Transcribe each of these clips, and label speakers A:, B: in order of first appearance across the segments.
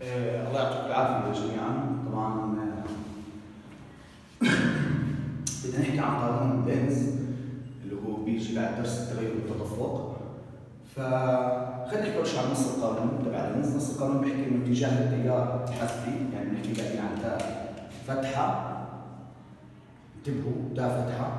A: الله يعطيكم العافية جميعا. طبعا بدنا نحكي عن قانون لينز اللي هو بيجي بعد درس التغير والتدفق. فخلينا نحكي أول شيء عن نص القانون تبع لينز. نص القانون بيحكي إنه اتجاه التيار حثي، يعني بنحكي بعدين عن تاء فتحة، انتبهوا تاء فتحة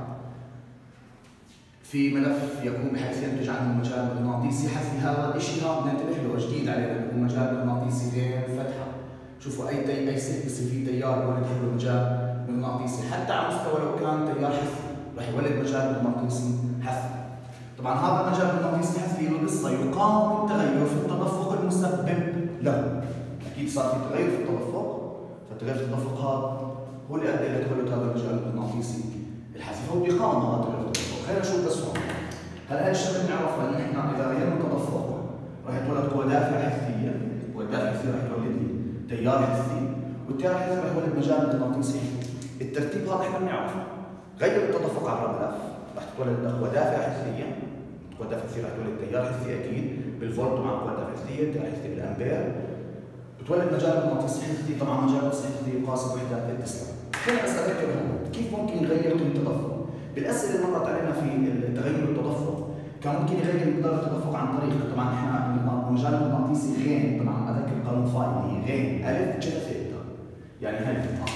A: في ملف يقوم بحيث ينتج عنه مجال مغناطيسي حثي. هذا الشيء بدنا ننتبه له جديد علينا، اللي هو مجال مغناطيسي غير فتحة. شوفوا اي سلك بصير فيه تيار يولد حوله مجال مغناطيسي، حتى على مستوى لو كان تيار حثي رح يولد مجال مغناطيسي حثي. طبعا هذا المجال المغناطيسي الحثي له قصه، يقاوم التغير في التدفق المسبب له. اكيد صار في تغير في التدفق، فالتغير في التدفق هذا هو اللي ادى الى تولد هذا المجال المغناطيسي الحثي، فهو بيقاوم هذا التغير في التدفق. خلينا نشوف بس هون. هلا هاي الشغله بنعرفها ان احنا اذا غيرنا التدفق راح يتولد قوى دافعه حثيه، القوى الدافعه الحثيه راح تولد لي تيار حثي، والتيار الحثي راح يولد مجال مغناطيسي حثي. الترتيب هذا احنا بنعرفه. غير التدفق عبر الملف راح تتولد قوى دافعه حثيه، القوى الدافعه الحثيه راح تولد تيار حثي اكيد بالفولت مع القوى الدافعه الحثيه، التيار الحثي بالامبير، بتولد مجال مغناطيسي حثي. طبعا مجال مغناطيسي حثي يقاس بوحده التسلا. خلينا بس اذكر هون كيف ممكن نغير قيمه التدفق. بالاسئله اللي مرت علينا في التغير التدفق كان ممكن يغير مقدار التدفق عن طريق، طبعا احنا المجال المغناطيسي غين، طبعا اذكر قانون فاي اللي هي غين الف جتا ثيتا، يعني هي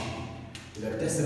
A: اذا بتحسب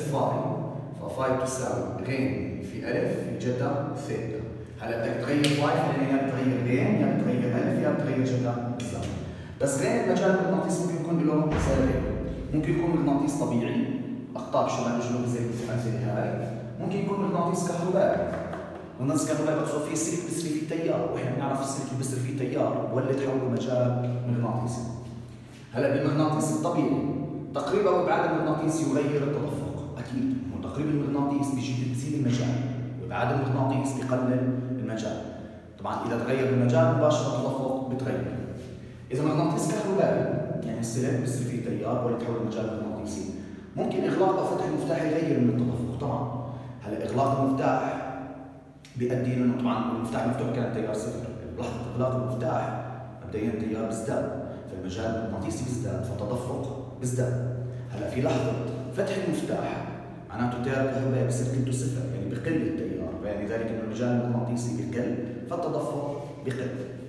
A: فاي تساوي غين في الف في جتا ثيتا. هلا بدك تغير فاي يعني يا بتغير غين يا بتغير الف يا بتغير جتا بالضبط. بس غين المجال المغناطيسي ممكن يكون له سببين، ممكن يكون مغناطيس طبيعي اقطاب شمال جنوب زي الامثله هاي، ممكن يكون مغناطيس كهربائي. مغناطيس كهربائي بقصد فيه سلك بيصير فيه تيار، واحنا بنعرف السلك اللي بيصير فيه تيار ولد حوله مجال مغناطيسي. هلا بالمغناطيس الطبيعي تقريبا وابعاد المغناطيس يغير التدفق، اكيد هو تقريب المغناطيس بيزيد المجال، وابعاد المغناطيس بيقلل المجال. طبعا اذا تغير المجال مباشره التدفق بتغير. اذا مغناطيس كهربائي يعني السلك بيصير فيه تيار ولد حول المجال المغناطيسي، ممكن اغلاق او فتح المفتاح يغير من التدفق. طبعا هلا اغلاق المفتاح بيؤدي انه طبعا المفتاح مفتوح كان تيار صفر، بلحظه اغلاق المفتاح مبدئيا التيار بيزداد، فالمجال المغناطيسي بيزداد فالتدفق بيزداد. هلا في لحظه فتح المفتاح معناته التيار الكهربائي بصير قيمته صفر، يعني بقل التيار، يعني ذلك انه المجال المغناطيسي بقل فالتدفق بقل.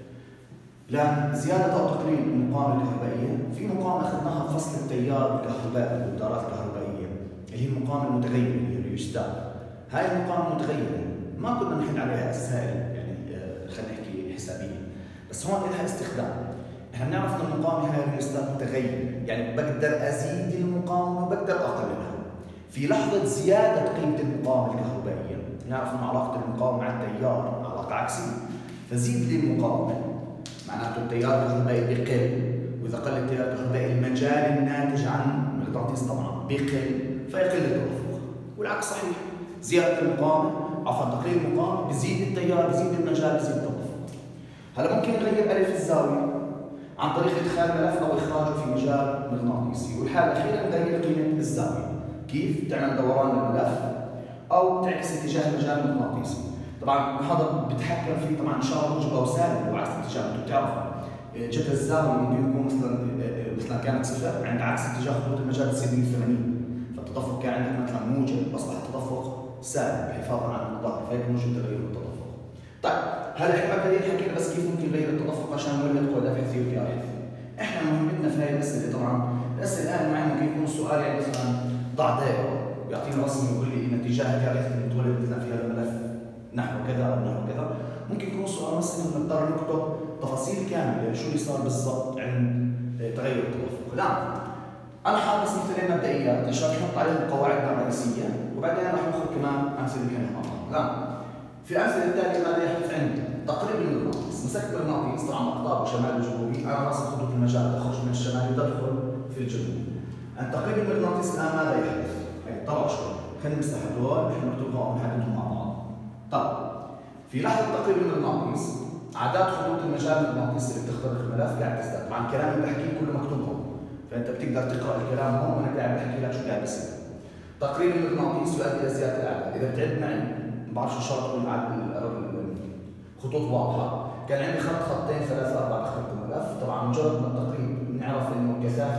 A: لأن زيادة أو تقليل المقاومة الكهربائية، في مقاومة أخذناها بفصل التيار الكهربائي والإدارات الكهربائية اللي هي المقاومة المتغيرة اللي هي الريجستار. هاي المقاومة المتغيرة ما كنا نحل عليها أسهال، يعني خلينا نحكي حسابيا، بس هون لها استخدام. احنا بنعرف إن المقاومة هاي الريجستار متغيرة، يعني بقدر أزيد المقاومة وبقدر أقللها. في لحظة زيادة قيمة المقاومة الكهربائية، نعرف إن علاقة المقاومة مع التيار علاقة عكسية، فزيد لي المقاومة معناته التيار الكهربائي بيقل، واذا قل التيار الكهربائي المجال الناتج عن المغناطيس طبعا بيقل فيقل التدفق، والعكس صحيح. زياده المقاومه تقليل المقاومه بزيد التيار بزيد المجال بزيد التدفق. هلا ممكن نغير الف الزاويه عن طريق ادخال ملف او اخراجه في مجال مغناطيسي، والحاله الاخيره نغير قيمه الزاويه. كيف؟ تعمل دوران للملف او تعكس اتجاه المجال المغناطيسي. طبعا هذا بتحكم فيه طبعا اشاره موجب او سالب وعكس اتجاه. انتم بتعرفوا جتا الزاويه ممكن يكون مثلا كانت صفر، عند عكس اتجاه خطوط المجال تصير 180، فالتدفق كان عندك مثلا موجب اصبح التدفق سالب حفاظا على الظهر، فهيك موجب تغير التدفق. طيب هلا احنا مبدئيا حكينا بس كيف ممكن نغير التدفق عشان نولد قوى دافعه حثيه وتيار حثي. احنا مهمتنا في هاي الاسئله طبعا الاسئله الان معي ممكن يكون السؤال يعني مثلا ضع دائره بيعطيني رسم يقول لي ان اتجاه التيار الحثي المتولد مثلا في هذا الملف نحو كذا او نحو كذا. ممكن يكون سؤال مثلا نضطر نكتب تفاصيل كامله شو اللي صار بالضبط عند تغير التدفق. لا انا حاط بس مثلين مبدئيات عشان نحط عليهم قواعدنا الرئيسيه، وبعدين راح ناخذ كمان امثله نحلها مع بعض. لا في الامثله التاليه ماذا يحدث عندي؟ تقريب المغناطيس، مسكت المغناطيس طبعا اقطابه شمالي وجنوبي، انا راسم خطوط المجال تخرج من الشمال وتدخل في الجنوب. عند تقريب المغناطيس الان ماذا يحدث؟ هي طلع شوي، خلينا نمسح هدول نحن نكتبها ونحددهم مع بعض. طب في لحظه تقريب المغناطيس اعداد خطوط المجال المغناطيسي اللي بتخترق الملف قاعد تزداد، طبعا الكلام اللي بحكيه كله مكتوب هون، فانت بتقدر تقرا الكلام هون وانا قاعد بحكي لك شو قاعد بيصير. تقريب المغناطيس يؤدي الى زياده الاعداد، اذا بتعد معي ما بعرف شو شرط خطوط واضحه، كان عندي خط خطين ثلاثه اربعه اخترق الملف، طبعا مجرد ما التقريب بنعرف انه كثافه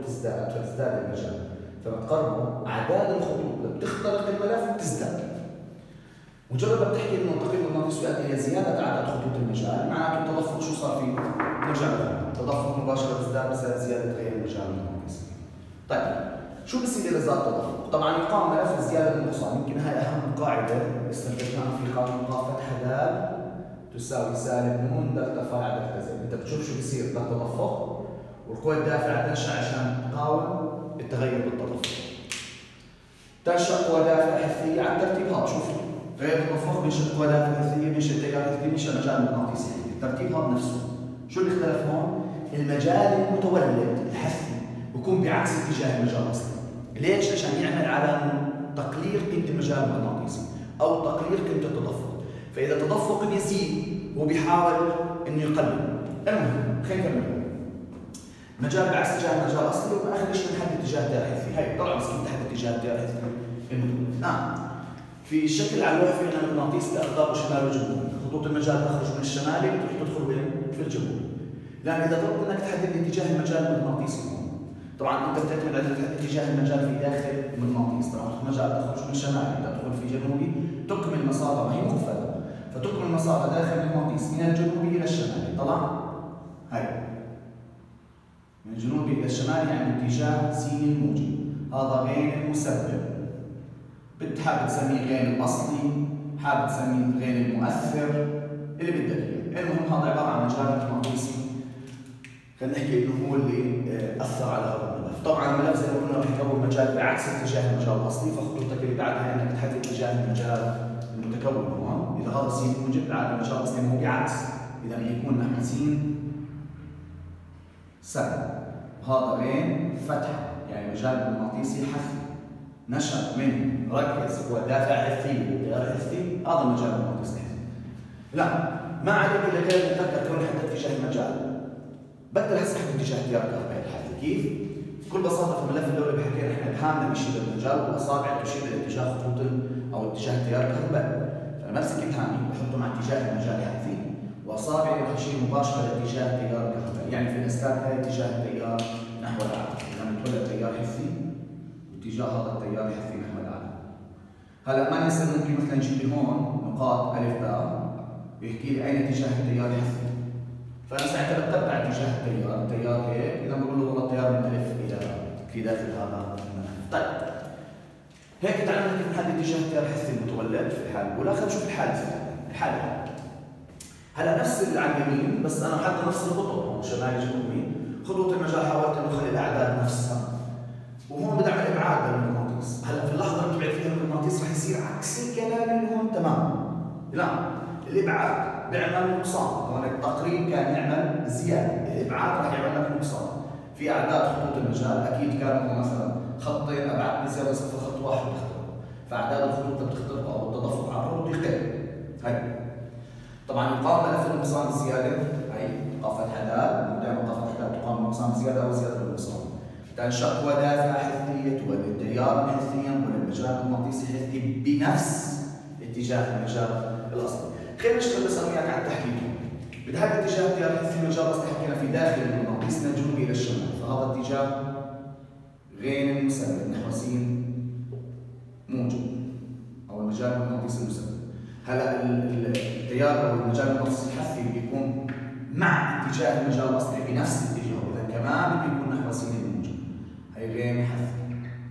A: تزداد فتزداد المجال. فما تقربوا أعداد الخطوط اللي بتخترق الملف تزداد. مجرد ما بتحكي انه تقليد المغناطيسي يؤدي الى زياده اعداد خطوط المجال، معناته التدفق شو صار فيه؟ مجال تدفق مباشره تزداد بسبب زياده غير المجال المغناطيسي. طيب شو بصير اذا زاد التدفق؟ طبعا يقام ملف الزياده والنقصان، يمكن هاي اهم قاعده استخدمناها في قانون فتحه د تساوي سالب نون دلتا فاي على دلتا زد. انت بتشوف شو بصير بالتدفق والقوى الدافعه تنشا عشان تقاوم التغير بالتدفق. تنشا قوى دافعه حثيه على الترتيب هذا، شوفوا غير التدفق بينشا قوى دافعه حثيه، بينشا تيار حثي، بينشا مجال مغناطيسي. الترتيب هذا نفسه. شو اللي اختلف هون؟ المجال المتولد الحثي بكون بعكس اتجاه المجال الاصلي. ليش؟ عشان يعمل على تقليل قيمه المجال المغناطيسي او تقليل قيمه التدفق. فاذا التدفق بيزيد هو بيحاول انه يقلل. المهم خلينا نكمل. مجال بعكس اتجاه المجال الاصلي، وباخر شيء نحدد اتجاه التيار الحثي. هي طلع مسكين تحدد اتجاه التيار الحثي المتولد. نعم. في الشكل على اللوحه في عندنا مغناطيس باقطاب شمال وجنوب. خطوط المجال تخرج من الشمالي بتروح تدخل وين؟ في الجنوب. لان اذا طلبت انك تحدد اتجاه المجال المغناطيسي هون، طبعا انت بتعتمد على اتجاه المجال في داخل المغناطيس. طبعا المجال تخرج من شمالي تدخل في جنوبي، تكمل مسارها، ما هي مخفضه، فتكمل مسارها داخل المغناطيس من الجنوبي الى الشمالي. طلع هاي من الجنوبي الى الشمالي يعني اتجاه س موجب، هذا غين المسبب. حابب تسميه غين الاصلي، حابب تسميه غين المؤثر، اللي بدك اياه. المهم هذا عباره عن مجال مغناطيسي، خلينا نحكي انه هو اللي اثر على هذا الملف. طبعا الملف زي ما قلنا رح يكون مجال بعكس اتجاه المجال الاصلي، فخطوتك اللي بعدها انك تحدد اتجاه المجال المتكون هون. اذا هذا س موجب العاده المجال الاصلي هو بعكس، اذا يكون نحو س سالب. هذا غين فتحه يعني مجال مغناطيسي حثي نشأ من ركز هو دافع حثي وتيار حثي، هذا المجال المغناطيسي الحثي. لا ما عليك الا كيف تتذكر كون حدد اتجاه المجال، بقدر هسه احدد اتجاه التيار الكهربائي الحثي. كيف؟ بكل بساطه في الملف الاول اللي حكينا احنا ابهامنا بيشير للمجال والاصابع تشير لاتجاه خطوط او اتجاه التيار الكهربائي. فانا بمسك ابهامي بحطه مع اتجاه المجال الحثي واصابعي رح تشير مباشره لاتجاه التيار الكهربائي، يعني في الاسلاك هاي اتجاه التيار نحو الاعلى، لما يتولد تيار حثي اتجاه هذا التيار الحثي نحو الاعلى. هلا ما ننسى ممكن مثلا يجيب لي هون نقاط الف باء ويحكي لي اين اتجاه التيار الحثي. فانا ساعتها بتبع اتجاه التيار هيك، اذا بقول له والله التيار من الف الى في داخل هذا الملف. طيب هيك تعلمنا كيف نحدد اتجاه التيار الحثي المتولد في الحاله الاولى. خلينا نشوف الحاله الثانيه. هلا نفس اللي على اليمين بس انا حاطط نفس الخطوط شمالي جنوبي. خطوط المجال حاولت انه اخلي الاعداد نفسها، وهون بدي اعمل ابعاد للمغناطيس. هلا في اللحظه اللي تبعد فيها المغناطيس رح يصير عكس الكلام اللي هون تماما. لا الابعاد بيعمل نقصان، هون التقريب كان يعمل زياده، الابعاد رح يعمل لك نقصان. في اعداد خطوط المجال اكيد كانوا مثلا خطين ابعاد بزياده صفر خط واحد بيخترق، فاعداد الخطوط اللي بتخترقها او التدفق عبره بيقل. هي طبعا يقام ملف النقصان الزياده، هي قافه حداد، دائما قافه حداد تقام النقصان بزياده او زياده بالنقصان. تنشأ قوى دافعه حثيه تولد تيارا حثيا ولد مجال مغناطيسي حثي بنفس اتجاه المجال الاصلي. خلينا نشتغل بس انا وياك على التحديد. بهذا الاتجاه التيار الحثي المجال الاصلي حكينا في داخل المغناطيس من الجنوب الى الشمال، فهذا اتجاه غين المسبب نحو س موجب او المجال المغناطيسي المسبب. هلا التيار او المجال المغناطيسي الحثي بيكون مع اتجاه المجال الاصلي بنفس الاتجاه، اذا كمان بيكون نحو س موجب. هي غين حثي.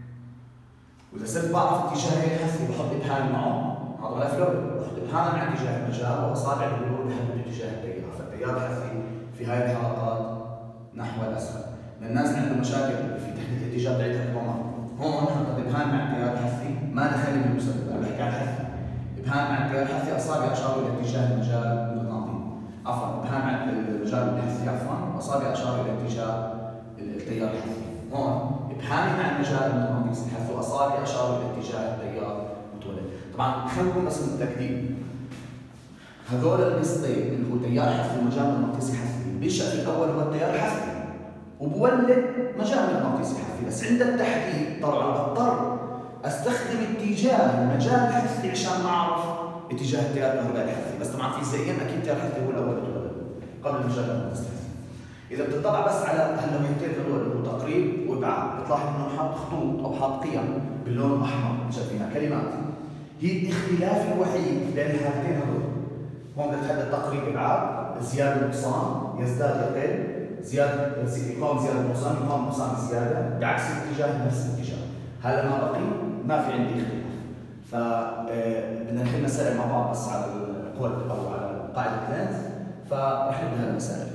A: واذا صرت بعرف اتجاه غين حثي بحط ابهام معه، هذا ملف لولي، بحط ابهام مع اتجاه المجال واصابع بيقولوا بحدد اتجاه التيار، فالتيار الحثي في هاي الحلقات نحو الاسفل. الناس اللي عندهم مشاكل في تحديد الاتجاه تاعتها كمان هون حطيت ابهام مع التيار الحثي، ما دخلني بالمسبب، انا بحكي عن الحثي. ابهام مع التيار الحثي اصابع اشاروا الى اتجاه المجال المغناطيسي. عفوا ابهام مع المجال الحثي عفوا واصابع اشاروا الى اتجاه التيار الحثي. هون ابهامي مع المجال المغناطيسي الحثي واصابع اشاروا الى اتجاه التيار المتولد. طبعا خلينا نقول بس التقديم. هذول القسطين اللي هو تيار حثي ومجال مغناطيسي حثي، بينشأ في الاول هو التيار الحثي وبولد مجال مغناطيسي حثي، بس عند التحديد طبعا بضطر استخدم اتجاه المجال الحثي عشان اعرف اتجاه التيار الكهربائي الحثي، بس طبعا في زيين اكيد التيار الحثي هو الاول يتولد قبل المجال المغناطيسي الحثي. اذا بتطلع بس على هاللوحتين هذول اللي هو تقريب وابعاد، بتلاحظ انه حاط خطوط او حاط قيم باللون الاحمر شايفينها كلمات. هي الاختلاف الوحيد بين الحالتين هذول. هون بتحدد تقريب ابعاد، زياده نقصان، يزداد يقل، زياده يقام زياده نقصان، يقام نقصان زياده، بعكس الاتجاه نفس الاتجاه. هلا ما بقي ما في عندي اختلاف. بدنا نحل مسائل مع بعض بس على القول او على قاعده لينز، فرح نبدا هالمسائل.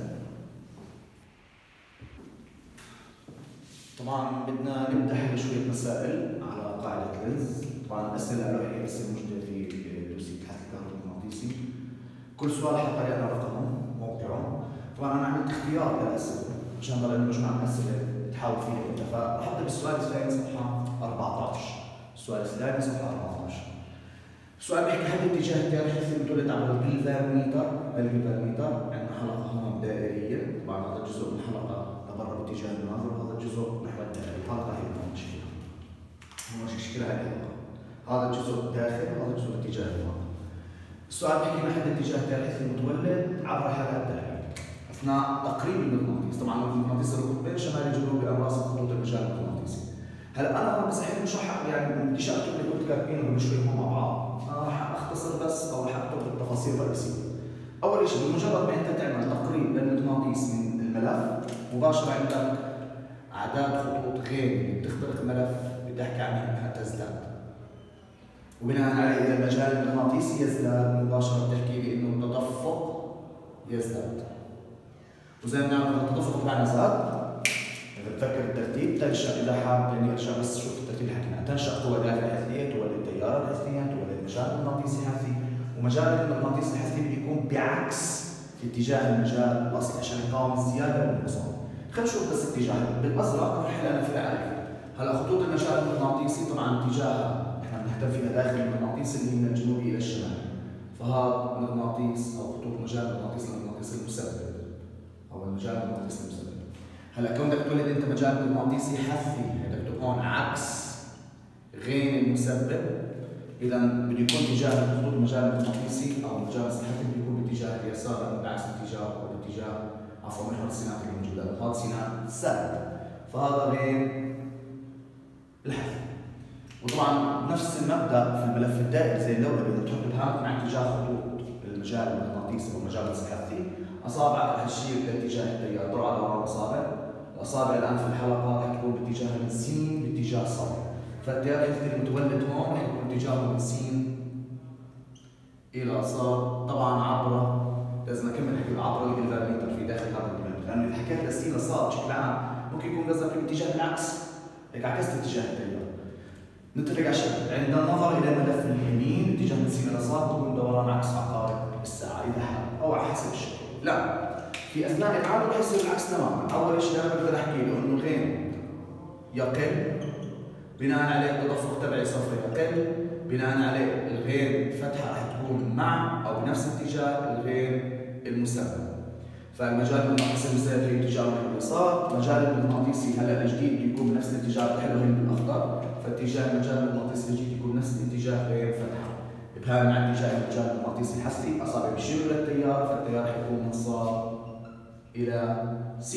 A: طبعا بدنا نبدا حل شويه مسائل على قاعده لينز. طبعا الاسئله اللوحيه هي اسئله موجوده في دوسيه بحث الكهرومغناطيسي. كل سؤال حط عليه انا رقمه موقعه. طبعا انا عملت اختيار للاسئله عشان ضل عندي مجموعه من الاسئله تحاول فيها انت، فرح ابدا بالسؤال الثاني صفحه 14. السؤال الثاني صفحه 14. السؤال بيحكي حدد اتجاه التيار الحثي المتولد عبر الجلفانوميتر. الجلفانوميتر عندنا حلقه هون دائريه، طبعا هذا الجزء من الحلقه لبرا باتجاه الناظر، وهذا الجزء نحو الدائري. الحلقه هي هون شكلها. هون شكلها هي الحلقه. هذا الجزء الداخلي وهذا الجزء باتجاه الناظر. السؤال بيحكي لنا حدد اتجاه التيار الحثي المتولد عبر هذا الدائري اثناء تقريب المغناطيس. طبعا المغناطيس القطبين شمالي جنوبي امراض خطوط المجال المغناطيسي. هلا انا هون بس احيانا مش رح يعني بديش اكتب اللي كنت كاتبينهم شوي مع بعض، انا رح اختصر بس او رح اكتب التفاصيل الرئيسيه. اول شيء بمجرد ما انت تعمل تقريب للمغناطيس من الملف مباشره عندك اعداد خطوط غير اللي بتخترق الملف بدي احكي عنها انها تزداد. وبناء عليه اذا المجال المغناطيسي يزداد مباشره بتحكي لي انه التدفق يزداد. وزي ما بنعرف التدفق تبعنا زاد، إذا بتفكر الترتيب تنشأ، إذا حاب يعني ارجع بس شوف الترتيب اللي حكينا، تنشأ قوى دافعة حثية، تولد تيار الحثية، تولد مجال مغناطيسي حثي، ومجال المغناطيسي الحثي بيكون بعكس في اتجاه المجال الأصلي عشان يقاوم الزيادة والنقصان. خلينا نشوف بس اتجاه بالأزرق رح أنا في العرف. هلا خطوط المجال المغناطيسي طبعا اتجاهها احنا بنهتم فيها داخل المغناطيس اللي هي من الجنوب إلى الشمال. فهذا مغناطيس أو خطوط مجال المغناطيس المغناطيسي المسبب أو المجال المغناطيسي المسبب. هلا كونك تولد انت مجال مغناطيسي حثي بدك تكون عكس غين المسبب، اذا بده يكون اتجاه خطوط المجال المغناطيسي او المجال الحثي بده يكون باتجاه اليسار بعكس الاتجاه او الاتجاه عفوا محور السينات اللي موجوده، هذا سينات سالب فهذا غين الحثي. وطبعا نفس المبدا في الملف الدائري زي اللولبي، اذا بتحط الهامة مع اتجاه خطوط المجال المغناطيسي او المجال الحثي اصابعك رح تشير لاتجاه التيار، طلع دوران الاصابع. الاصابع الان في الحلقه رح تكون باتجاه من س باتجاه ص، فالتيار الحثي المتولد هون رح يكون اتجاهه من س الى ص، طبعا عبر لازم اكمل حكي عبر الجلفانوميتر في داخل هذا الجلفانوميتر، لانه اذا حكيت س الى ص بشكل عام ممكن يكون قصدك الاتجاه العكس، هيك عكست اتجاه التيار. نتفق على شيء، عند النظر الى الملف اليمين اتجاه من س الى ص بكون دوران عكس عقارب الساعه اذا حاب او على حسب الشيء. لا، في اثناء العمل رح يصير العكس تماما. اول شيء انا بقدر احكي له انه غين يقل، بناء عليه التدفق تبعي سوف يقل، بناء عليه الغين الفتحه رح تكون مع او بنفس اتجاه الغين المسبب. فالمجال المغناطيسي المسبب في اتجاه نحو اليسار، المجال المغناطيسي هلا الجديد بيكون بنفس الاتجاه اللي حلو هنا بالاخضر، فاتجاه المجال المغناطيسي الجديد يكون نفس الاتجاه غين فتحه. بهذا مع اتجاه المجال المغناطيسي الحثي اصابع بيشيروا للتيار، فالتيار حيكون من ص الى س.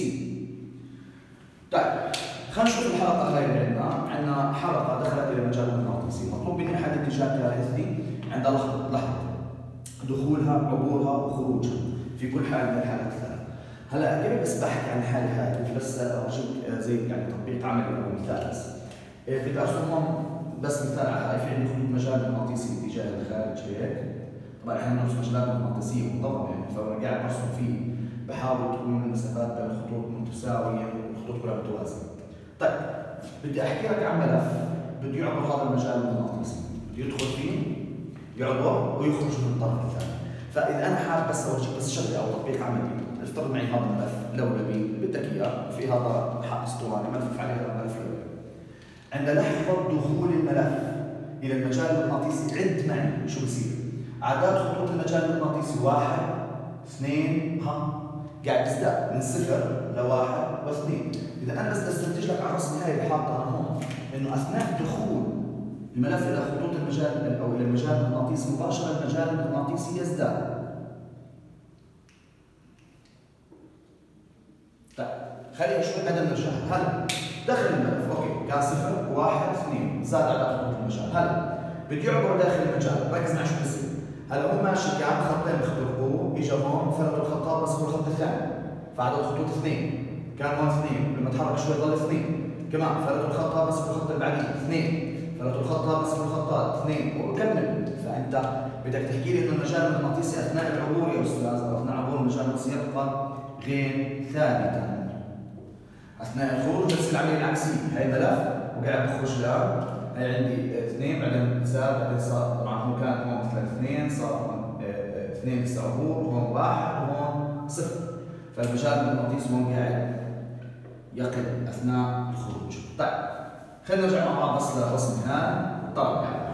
A: طيب خلينا نشوف الحلقه هاي اللي عندنا حلقه دخلت الى المجال المغناطيسي، مطلوب مني احدد اتجاه التيار الحثي عند لحظه دخولها عبورها وخروجها في كل حال من الحالات الثلاث. هلا قبل بس بحكي عن الحاله هاي بدي بس اورجيك زي يعني تطبيق عملي او مثال بس. بدي ارسم هون بس مثال على هاي، في عندي خطوط مجال مغناطيسي باتجاه الخارج هيك. طبعا احنا بنرسم مجالات مغناطيسيه منتظمه يعني، فانا قاعد برسم فيه بحاول تكون المسافات بين الخطوط متساويه والخطوط كلها متوازيه. طيب بدي احكي لك عن ملف بده يعبر هذا المجال المغناطيسي، بده يدخل فيه يعبر ويخرج من الطرف الثاني. فاذا انا حاب بس اورجيك بس شغله او تطبيق عملي، افترض معي هذا الملف لولبي اللي بدك اياه، في هذا حق اسطواني ملف عليه هذا الملف لولبي. عند لحظه دخول الملف الى المجال المغناطيسي عد معي شو بصير؟ اعداد خطوط المجال المغناطيسي 1 2 قاعد يزداد من 0 ل 1 و2. اذا انا بس استنتج لك على الرسم هاي اللي حاطها انا هون انه اثناء دخول الملف الى خطوط المجال او الى المجال المغناطيسي مباشره المجال المغناطيسي يزداد. طيب خلينا شوي عدد المجال. هلا داخل الملف اوكي كان 0 1 2 زاد عدد خطوط المجال. هلا بده يعبر داخل المجال، ركز معي شو بصير. هلا هو ماشي كان خطين بيخترقوه، اجى هون فلتوا الخطاب بس هو الخط الثاني، فعدد الخطوط 2 كان هون 2 لما تحرك شوي ضل 2 كمان فلتوا الخطاب بس هو الخط اللي بعديه 2 فلتوا الخطاب بس هو الخطات 2 وكمل. فانت بدك تحكي لي انه المجال المغناطيسي اثناء العبور يا استاذ او اثناء عبور المجال المغناطيسي يبقى غير ثابتا. اثناء الخروج بس العمليه العكسيه، هي ملف وقاعد بخرج الان، هي عندي 2 بعدين زاد بعدين صار، طبعا هون كان هون مثلا 2 صار هون 2 لسه عبور وهون 1 وهون 0. فالمجال المغناطيسي هون قاعد يقل اثناء الخروج. طيب خلينا نرجع مع بعض بس للرسم هنا طلع يعني.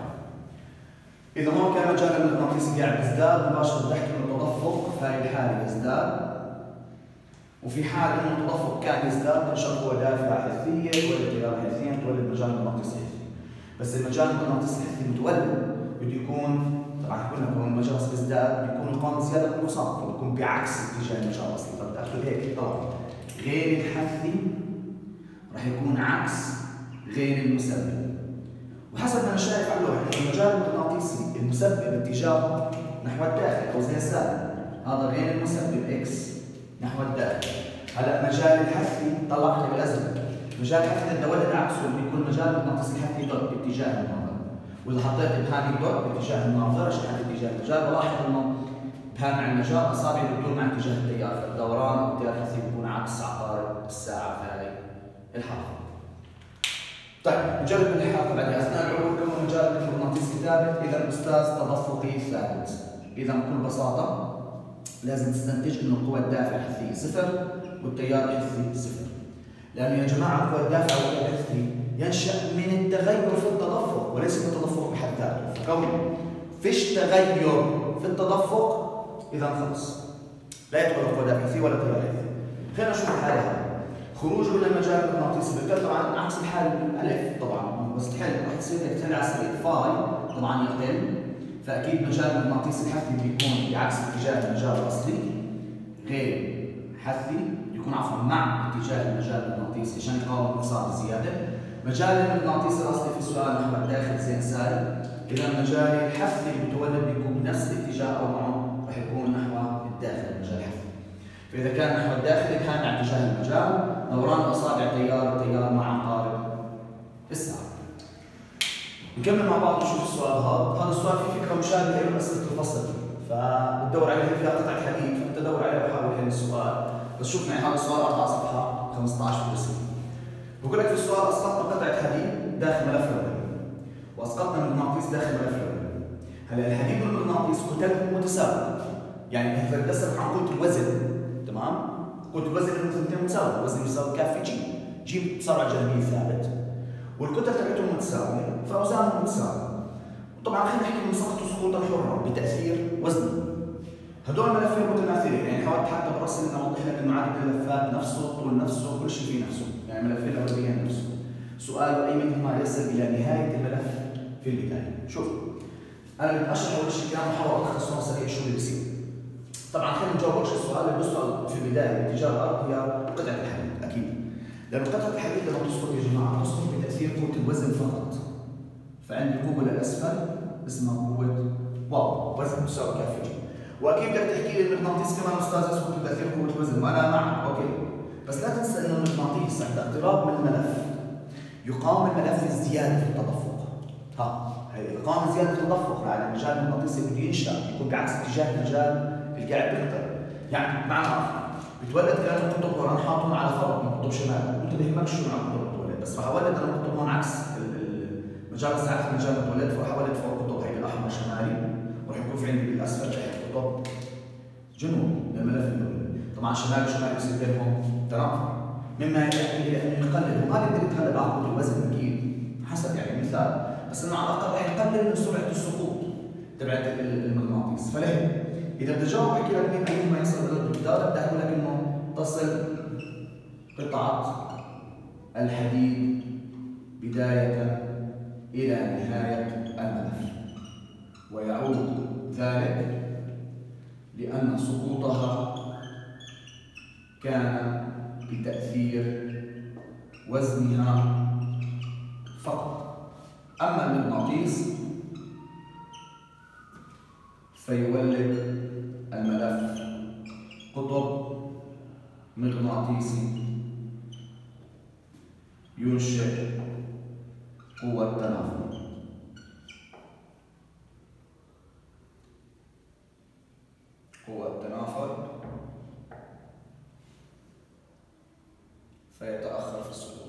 A: إذا هون كان مجال المغناطيسي قاعد يزداد مباشرة بحكي إنه تدفق، فهي الحالة يزداد. وفي حال إنه التدفق كان يزداد تنشأ قوة دافعة حثية تولد تيار حثيا تولد مجال مغناطيسي حثي. بس المجال المغناطيسي الحثي المتولد بده يكون طبعا قلنا لكم المجال بيزداد بيكون القوة زيادة بالنقصان، فبيكون بعكس اتجاه المجال الأصلي، فبتاخذ هيك طبعا غير الحثي راح يكون عكس غير المسبب. وحسب ما انا شايف على اللوحه انه المجال المغناطيسي المسبب اتجاهه نحو الداخل او زي السالب، هذا غير المسبب اكس نحو الداخل. هلا مجال الحثي طلع لي بالازرق، مجال الحثي بدي اولد عكسه اللي يكون مجال المغناطيسي الحثي دوت باتجاه الناظر، واذا حطيت ابهامي دوت باتجاه الناظر عشان اتجاه المجال بلاحظ انه ابهام مع المجال اصابعي بتدور مع اتجاه التيار، فالدوران والتيار الحثي بيكون عكس عقارب الساعه في هذه الحلقه. طيب نجرب الحلقه بعدين. اثناء العبور كون مجال المغناطيسي ثابت، اذا الاستاذ تدفقي ثابت. اذا بكل بساطه لازم تستنتج انه القوى الدافعه الحثيه 0 والتيار الحثي 0. لانه يا جماعه القوى الدافعه والتيار الحثي ينشا من التغير في التدفق وليس من التدفق بحد ذاته، فكون فيش تغير في التدفق اذا خلص لا يعتبر قوى دافعه حثيه ولا تيار حثي. خلينا نشوف الحاله هذه. خروجه من المجال المغناطيسي بالكل طبعا عكس الحال الالف طبعا، بس تحل رح تصير هيك تحل على السريع، فاي طبعا يقل، فاكيد مجال المغناطيسي الحثي بيكون بعكس اتجاه المجال الاصلي غير حثي، يكون عفوا مع اتجاه المجال المغناطيسي عشان يقاوم الانقسام بزياده. مجال المغناطيسي الاصلي في السؤال نحو الداخل زين سالب، اذا المجال الحثي المتولد بيكون بنفس الاتجاه او معه رح يكون نحو الداخل المجال الحثي. فاذا كان نحو الداخل كان مع اتجاه المجال، دوران اصابع التيار مع عقارب الساعه. نكمل مع بعض ونشوف السؤال هذا السؤال فيه فكره مشابهه لاسئله الفصل، فبتدور عليه فيها قطعه حديد، فانت دور عليها وحاول حل السؤال. بس شوف معي هذا السؤال 4 صفحه 15 في الرسم. بقول لك في السؤال اسقطنا قطعه حديد داخل ملف لولبي، واسقطنا المغناطيس داخل ملف لولبي. هلا الحديد والمغناطيس كتلهم متساويه، يعني اذا درست عن قوه الوزن تمام؟ قوة الوزن الاثنين متساوية، الوزن يساوي كاف في جيم بسرعة جانبية ثابت، والكتل تبعتهم متساوية، فأوزانهم متساوية. وطبعا خلينا نحكي من سقطوا سقوطا حرا بتأثير وزنه. هدول الملفين متماثلين، يعني حاولت حتى بالرسم اني اوضح لك انه عدد الملفات نفسه، طول نفسه، كل شيء فيه نفسه، يعني الملفين الاوليين نفسه. سؤال اي منهما يصل الى نهاية الملف في البداية. شوف أنا بدي أشرح أول شيء كان محاولة اختصار سريع شو اللي بيصير. طبعا خلينا نجاوب اول شيء السؤال اللي بيسأل في البدايه اتجاه الارض هي قطعه الحديد اكيد، لانه قطعه الحديد لما تسقط يا جماعه تسقط بتاثير قوه الوزن فقط، فعندي قوه للاسفل اسمها قوه واو وزن تساوي كاف جي، واكيد بدك تحكي لي المغناطيس كمان استاذ يسقط بتاثير قوه الوزن، وانا معك اوكي، بس لا تنسى انه المغناطيس عند اقتراب من الملف يقاوم الملف الزياده في التدفق. هي يقاوم زياده التدفق على المجال المغناطيسي بده ينشا يكون بعكس اتجاه المجال القاعد بيخترق، يعني بمعنى اخر بتولد كانه القطب هون حاطهم على فرض من قطب شمال، وانت بيهمك شو مع القطب بتولد، بس راح اولد انا القطب هون عكس المجال الساعات المجال بتولد، فراح اولد فوق القطب هيك الاحمر شمالي، وراح يكون في عندي بالاسفل تحت قطب جنوبي للملف الدولي، طبعا شمال وشمال بصير بينهم تنافر، مما يؤدي الى انه يقلل، وما بيقدر يتغلب على قوه الوزن اكيد حسب يعني مثال، بس انه على الاقل راح يقلل من سرعه السقوط تبعت المغناطيس، فليه؟ إذا بدي أجاوب أحكي لك مين أيهما يصل إلى الجدار، بدي أقول لك إنه تصل قطعة الحديد بداية إلى نهاية الملف، ويعود ذلك لأن سقوطها كان بتأثير وزنها فقط. أما المغناطيس فيولد الملف قطب مغناطيسي ينشئ قوة تنافر. قوة تنافر فيتأخر في السقوط.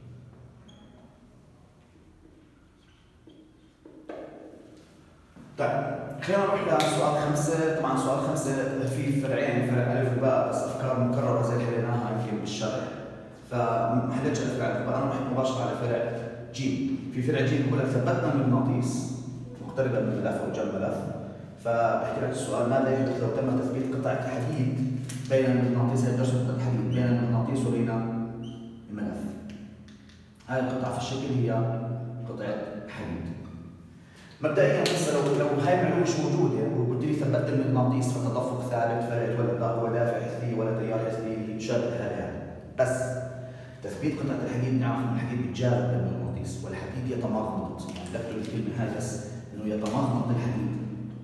A: طيب خلينا نروح لسؤال 5. طبعا سؤال 5 في فرعين، فرع ألف وباء، بس أفكار مكررة زي اللي حليناها يمكن بالشرح، فما حليتش ألف وباء، أنا رحت مباشرة على فرع ج. في فرع ج بقول لك ثبتنا المغناطيس مقتربا من الملف أو جنب الملف، فبحكي لك السؤال ماذا يحدث لو تم تثبيت قطعة الحديد بين المغناطيس، درس قطعة الحديد بين المغناطيس وبين الملف. هذه القطعة في الشكل هي قطعة حديد. مبدئيا هسه لو هاي المعلومه مش موجوده وقلت لي ثبت المغناطيس فتدفق ثابت فلا يتولد لا قوه دافع حثيه ولا تيار حثي شابه لهذا، بس تثبيت قطعه الحديد نعرف ان الحديد بيتجاذب للمغناطيس والحديد يتمغنط، يعني ذكروا الكلمه هاي بس انه يتمغنط الحديد،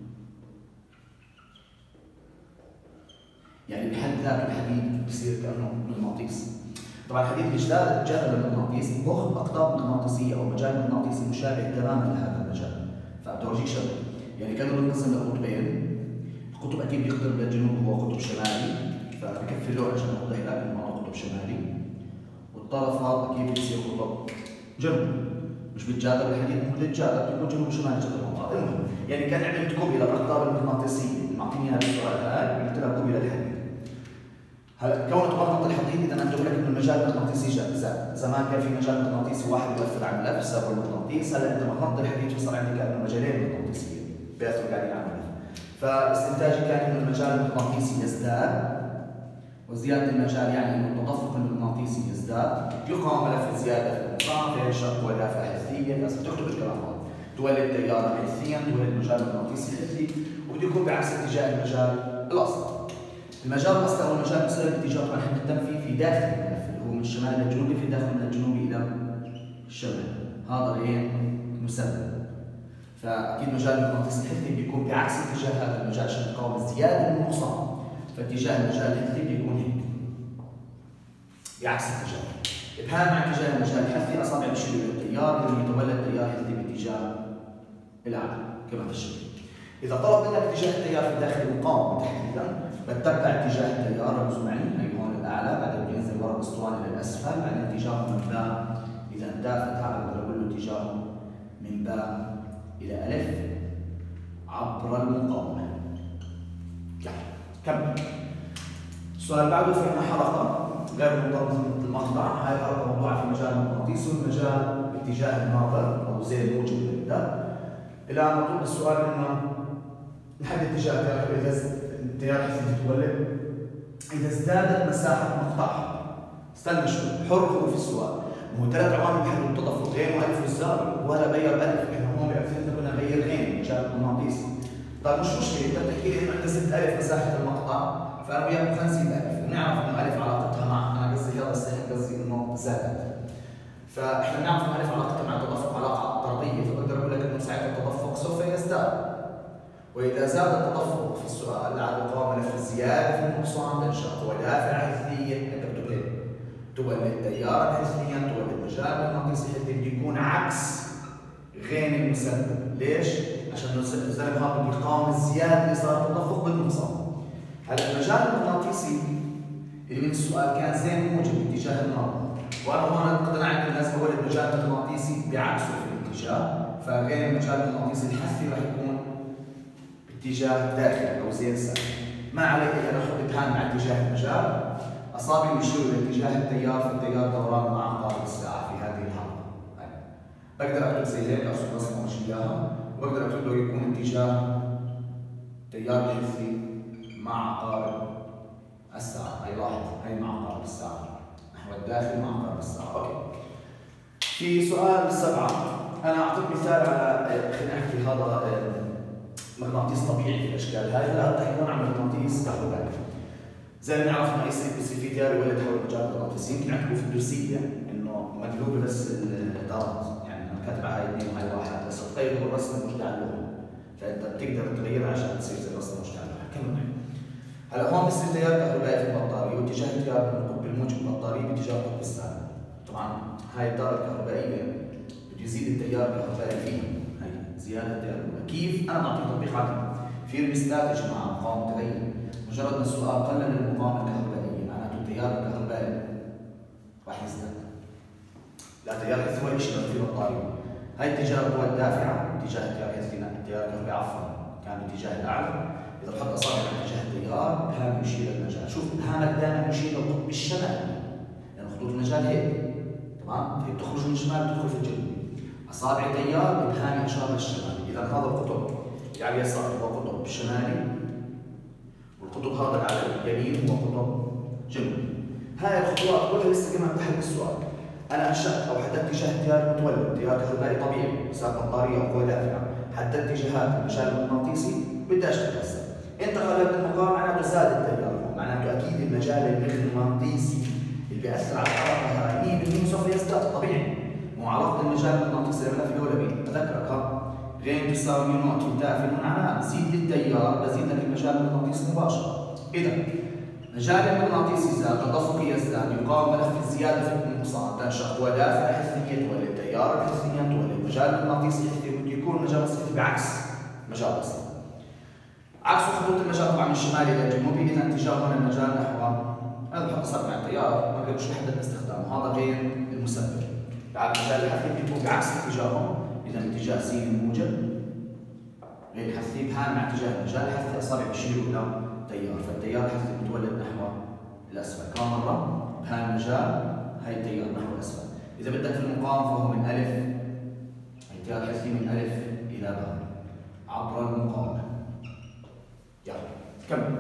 A: يعني بحد ذاته الحديد بصير كانه مغناطيس. طبعا الحديد بيتجاذب للمغناطيس بأخذ اقطاب مغناطيسيه او مجال مغناطيسي مشابه تماما لهذا المجال. فبتورجيك شغله، يعني كانوا بنقسم لقطبين، القطب اكيد بيقترب للجنوب هو قطب شمالي، فبكفي اللون عشان اوضح لك انه هذا قطب شمالي، والطرف هذا اكيد بيصير قطب جنوبي، مش بيتجاذب الحديد، مو بيتجاذب بيكون جنوب وشمال جذب بعض. المهم يعني كان عملت كوبي للاقطاب المغناطيسيه، معطيني هذا السؤال هاي قلت لها كوبي للحديد. هلا كونه تمغنط الحديد اذا انا بدي اقول لك انه المجال المغناطيسي زاد، زمان كان في مجال مغناطيسي واحد يؤثر على الملف بسبب المغناطيس، هلا انت مغنط الحديد فصار عندي كانه مجالين مغناطيسيين بياثروا قاعدين على الملف. فاستنتاجي كان انه المجال المغناطيسي يزداد، وزياده المجال يعني انه التدفق المغناطيسي يزداد، يقام ملف زياده في المقام فينشا قوه دافعه حثيه، بس بتكتب الكلام هذا تولد تيارا حثيا، تولد مجال مغناطيسي حثي، وبده يكون بعكس اتجاه المجال الاصلي. المجال الاصلي او المجال المسار باتجاه طبعا احنا نهتم فيه في داخل الملف اللي هو من الشمال للجنوب، في داخل من الجنوب الى الشمال، هذا غير مسبب. فاكيد مجال المغناطيسي الحثي بيكون بعكس اتجاه هذا المجال عشان يقاوم الزياده والنقصان، فاتجاه المجال الحثي بيكون هيك بعكس اتجاه. ابهام مع اتجاه المجال الحثي، اصابع بيشيروا الى التيار اللي يتولد تيار حثي باتجاه الاعلى كما في الشكل. اذا طلب منك اتجاه التيار في داخل المقاومه تحديدا بتتبع اتجاه التيار الرسومي هي هون الاعلى، بعدين بينزل ورا الاسطوانه للاسفل، بعدين اتجاهه من باء الى انداء، فتعال بقدر اقول له اتجاهه من باء الى الف عبر المقاومه. يلا كمل. السؤال بعده فإن حلقه غير منتظمه المقطع، هاي الحلقه موضوعه في مجال المغناطيسي والمجال باتجاه الناظر او زي الموجب للبدء. الى مطلوب السؤال انه نحدد اتجاه التيار، اذا التيار الحثي تتولد اذا ازدادت مساحه مقطعها. استنى شوي، حر هو في السؤال، ما هو ثلاث عوامل بيحددوا التدفق، غين والف والزاويه، وهذا غير الف، احنا هون بأمثلتنا كنا نغير غين مجال المغناطيسي. طيب مش مشكله، انت بتحكي لي انه انت زدت الف مساحه المقطع، فانا وياك خلينا نزيد الف، ونعرف انه الف علاقتها مع، انا قصدي هذا السهم قصدي انه زادت. فاحنا بنعرف انه الف علاقتها مع التدفق علاقه طرديه، فبقدر اقول لك انه ساعتها التدفق سوف يزداد. واذا زاد التدفق في السؤال على يقام ملف الزياده في النقصان تنشا قوى دافعه حثيه، انت بتقول هيك تولد تيارا حثيا، تولد مجال مغناطيسي حثي، بده يكون عكس غين المسبب. ليش؟ عشان الزلمه هذا بده يقاوم الزياده اللي صار التدفق بالنقصان. هلا المجال المغناطيسي اللي من السؤال كان زين موجب باتجاه الناظر، وانا هون اقتنعت انه لازم اولد مجال مغناطيسي بعكسه في الاتجاه، فغير المجال المغناطيسي الحثي راح يكون اتجاه داخلي او زين سالب. ما علي الا احط ابهام مع اتجاه المجال، اصابعي يشيروا الى اتجاه التيار، فالتيار دوران مع عقارب الساعه في هذه الحلقه. بقدر اكتب زي هيك ارسم رسمه وامشي اياها، واقدر اكتب له يكون اتجاه تيار حثي مع عقارب الساعه، هي لاحظ هي مع عقارب الساعه نحو الداخل مع عقارب الساعه. اوكي. في سؤال 7 انا اعطيك مثال على، خلينا نحكي هذا مغناطيس طبيعي في الاشكال هاي، لا تحكون عن مغناطيس كهربائي. زي ما نعرف انه اي سي في تيار يولد حول المجال بس يمكن عندكم في الدرسيه انه مقلوبه بس الادارات، يعني انا كاتب على هاي 2 وهاي 1 بس تغير الرسم الموجود على اللوحه، فانت بتقدر تغيرها عشان تصير زي الرسم الموجود على اللوحه. كمل معي. هلا هون بصير تيار كهربائي في البطاريه، واتجاه التيار من القطب الموجب البطاريه باتجاه القطب السالب. طبعا هاي الدائره الكهربائيه بده يزيد التيار الكهربائي فيها، هي زياده التيار. كيف؟ انا بعطي تطبيق عملي. في ريمستات يا جماعه مقاومه تغير، مجرد ما السؤال قلل المقاومه الكهربائيه معناته التيار الكهربائي راح يزداد. لا تيار حثي ولا شيء في البطاريه. هاي اتجاه القوى الدافعه، اتجاه التيار الحثي، التيار الكهربائي عفوا كان باتجاه الاعلى. اذا بحط اصابع على اتجاه التيار ابهامي يشير للمجال، شوف ابهامك دائما يشير للقطب الشمالي، لان خطوط المجال هيك، تمام؟ هي بتخرج من الشمال بتدخل في الجنوب. اصابع تيار ابهامي اشار للشمال، اذا هذا القطب اللي على اليسار هو قطب شمالي، والقطب هذا على اليمين هو قطب جنوبي. هاي الخطوات كلها لسه كمان تحت السؤال. انا انشات او حددت اتجاه التيار المتولد، تيار كهربائي طبيعي بسبب بطاريه او قوه دافعه، حددت اتجاهات المجال المغناطيسي بدي اشتغل هسه. انت قللت المقام معناته زاد التيار، معناته اكيد المجال المغناطيسي اللي بياثر على الحركه هاي 100% سوف يزداد طبيعي. مو علاقه المجال المغناطيسي لما في ولا بي، اذكرك ها غين تساوي ميو نوت في في معناها زيد التيار بزيد لك المجال المغناطيسي مباشره. اذا مجال المغناطيسي زاد تدفقي يزداد يقاوم ملف الزياده في النقصان، تنشا قوى دافعه حثيه تولد تيار حثيا تولد مجال مغناطيسي حثي، بده يكون مجال مغناطيسي بعكس مجال اصلا. عكس خطوط المجال طبعا من الشمالي الى الجنوبي، اذا اتجاهنا المجال نحو هذا بحط اصابع مع التيار ما قدرش نحدد استخدامه، هذا غير المسبب. بعد المجال الحثي بيكون بعكس اتجاههم، اذا اتجاه س الموجب غير الحثي بهان مع اتجاه المجال الحثي اصابع بيشيروا الى تيار، فالتيار الحثي متولد نحو الاسفل، كم مره بهان المجال هي التيار نحو الاسفل. اذا بدك في المقام فهو من الف، التيار الحثي من الف الى باء عبر المقاومه. يلا كمل.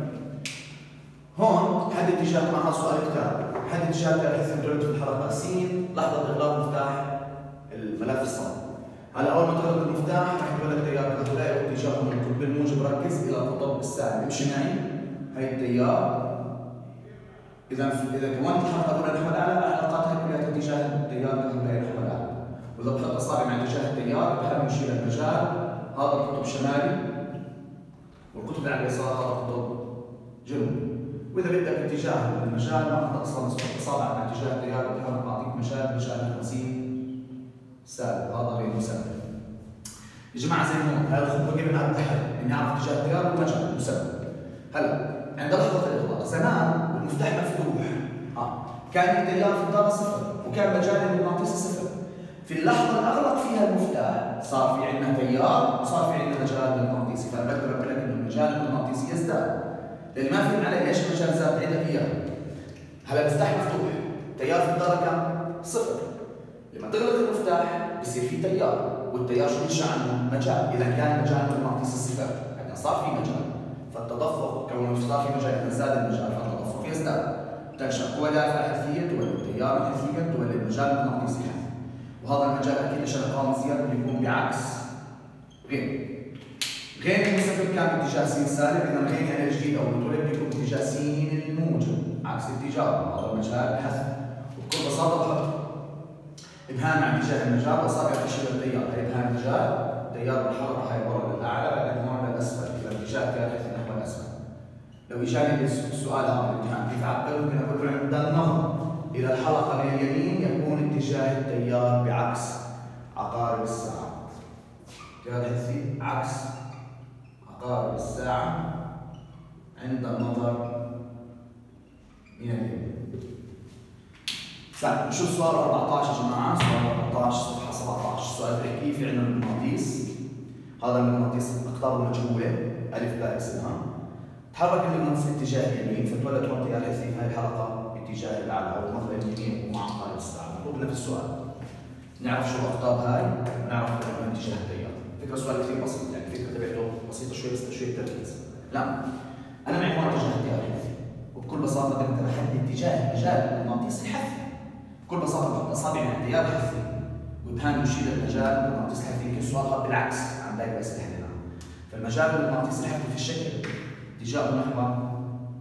A: هون حدد اتجاه، طبعا هذا سؤال كتاب، حدد اتجاه التيار الحثي متولد في الحلقه س لحظه اغلاق مفتاح الملف الصلب. هلا اول ما تغلق المفتاح رح يتولد تيار كهربائي واتجاهه من القطب الموجب، ركز الى القطب السالب، امشي معي. هي التيار اذا كونت الحلقه الاولى نحو الاعلى، الحلقات هي كلها اتجاه التيار الكهربائي نحو الاعلى. واذا بحط اصابعي مع اتجاه التيار بحاول يشير المجال، هذا القطب الشمالي والقطب اللي على اليسار هذا قطب جنوبي. واذا بدك اتجاه المجال ما انت اصلا اصابعك مع اتجاه التيار بحاول اعطيك مجال نحو سالب، هذا غير مسبب. يا جماعه زي ما هون هاي الخطوه قبل ما اتحد اني اعرف اتجاه التيار والمجال مسبب. هلا عند لحظه الاغلاق زمان والمفتاح مفتوح كان التيار في الدار صفر وكان مجال المغناطيسي صفر. في اللحظه اللي اغلق فيها المفتاح صار في عندنا تيار وصار في عندنا مجال مغناطيسي، فانا بقدر اقول لك انه المجال المغناطيسي يزداد. للي ما فهم علي ليش المجال زاد بعيد لك اياها. هلا المفتاح مفتوح، تيار في الدار كم؟ صفر. لما تغلق المفتاح بصير في تيار، والتيار شو بينشا عنه؟ مجال، اذا كان المجال المغناطيسي صفر، يعني صار في مجال، فالتدفق كونه صار في مجال، اذا زاد المجال فالتدفق يزداد. تنشا قوى دافعه حثيه تولد تيار حثيا تولد مجال مغناطيسي حثي. وهذا المجال اكيد عشان القوام زياده بيكون بعكس غين المسبب كان باتجاه س سالب، اذا غين يعني الجديد او المتولد بيكون باتجاه س الموجب عكس اتجاهه، هذا المجال الحثي. وبكل بساطه بحط ابهام مع اتجاه المجال واصابع تشير التيار، هي ابهام المجال، تيار الحركه هي ورا للاعلى بعدين هون للاسفل، اذا اتجاه التيار الحثي نحو الاسفل. لو اجاني السؤال هذا الامتحان كيف عبر ممكن اقول له عند النظر الى الحلقه من اليمين يكون اتجاه التيار بعكس عقارب الساعه. التيار الحثي عكس عقارب الساعه عند النظر من اليمين. طيب نشوف سؤال 14 يا جماعه، سؤال 14 صفحه 17. السؤال بيحكي في عندنا المغناطيس، هذا المغناطيس اقطابه مجهوله الف باء سهم، تحرك المغناطيس باتجاه اليمين فتولد هون تيار حثي في هذه الحلقه باتجاه الاعلى او مثلا اليمين ومع عقارب الساعه. مطلوب لنا في السؤال نعرف شو الاقطاب هاي ونعرف اتجاه التيار. فكره السؤال كثير بسيط، يعني الفكره تبعته بسيطه شوي بس شويه تركيز. لا انا معي هون اتجاه التيار الحثي، وبكل بساطه بقدر احدد اتجاه المجال المغناطيسي الحثي. بكل بساطه بحط اصابعي مع التيار الحثي وابهامي يشير المجال المغناطيسي الحثي. يمكن السؤال هذا بالعكس عن باقي الاسئله هنا. فالمجال المغناطيسي الحثي في الشكل اتجاهه نحو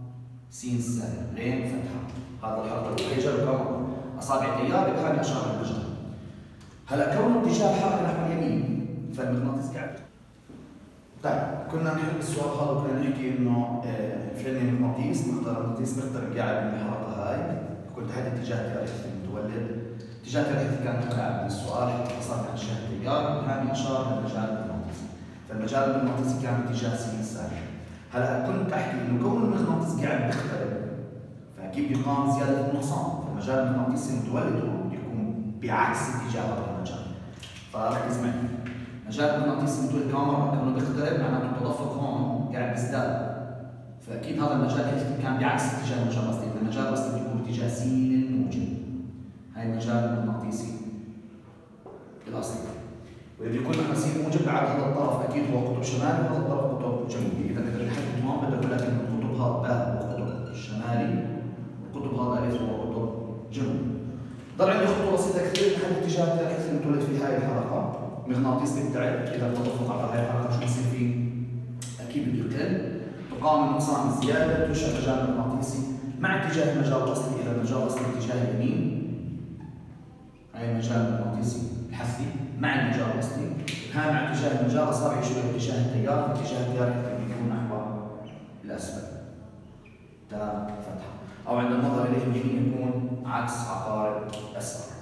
A: س سالب غين فتحه. هذا الحركه الاولى جاب كون اصابع تيار بهذه اشاره المجال. هلا كون اتجاه الحركه نحو اليمين فالمغناطيس قاعد. طيب كنا نحل السؤال هذا وكنا نحكي انه فعليا المغناطيس بيخترق قاعد من الحركه هاي. كنت تحدد اتجاه التيار المتولد. اتجاه التيار كان متابع من السؤال حتى صار عن اتجاه التيار وهذه اشاره للمجال المغناطيسي. فالمجال المغناطيسي كان باتجاه س سالب. هلا كنت احكي انه كون المغناطيس قاعد بيخترق فاكيد بيقام زياده النقصان، فالمجال المغناطيسي المتولد بيكون بعكس اتجاه هذا المجال. فركز معي. مجال المغناطيسي المتولد كمان مره كونه بيخترق معناته التدفق هون قاعد بيزداد. فاكيد هذا المجال كان بعكس اتجاه المجال الاصلي، المجال الاصلي بيكون باتجاه س الموجب. هاي المجال المغناطيسي الاصلي. واذا بيكون نحو س موجب بعد هذا الطرف اكيد هو قطب شمالي وهذا الطرف قطب جنوبي. اذا بدنا نحدد هون بدنا نقول لك انه القطب هذا باء هو قطب شمالي والقطب هذا الف هو قطب جنوبي. ضل عندي خطوه بسيطه كثير نحدد اتجاه التيار اللي متولد في هاي الحلقه. مغناطيس بيبتعد اذا التدفق على هاي الحلقه شو بصير فيه؟ اكيد بده يقل. تقام النقصان الزياده تنشا مجال مغناطيسي مع اتجاه المجال الاصلي. اذا المجال الاصلي اتجاه اليمين هاي المجال المغناطيسي الحثي مع المجال الاصلي. هاي مع اتجاه المجال اصابع يشبه اتجاه التيار، فاتجاه التيار يكون نحو الاسفل. تاء فتحه. او عند النظر اليه يمكن يكون عكس عقارب الساعه.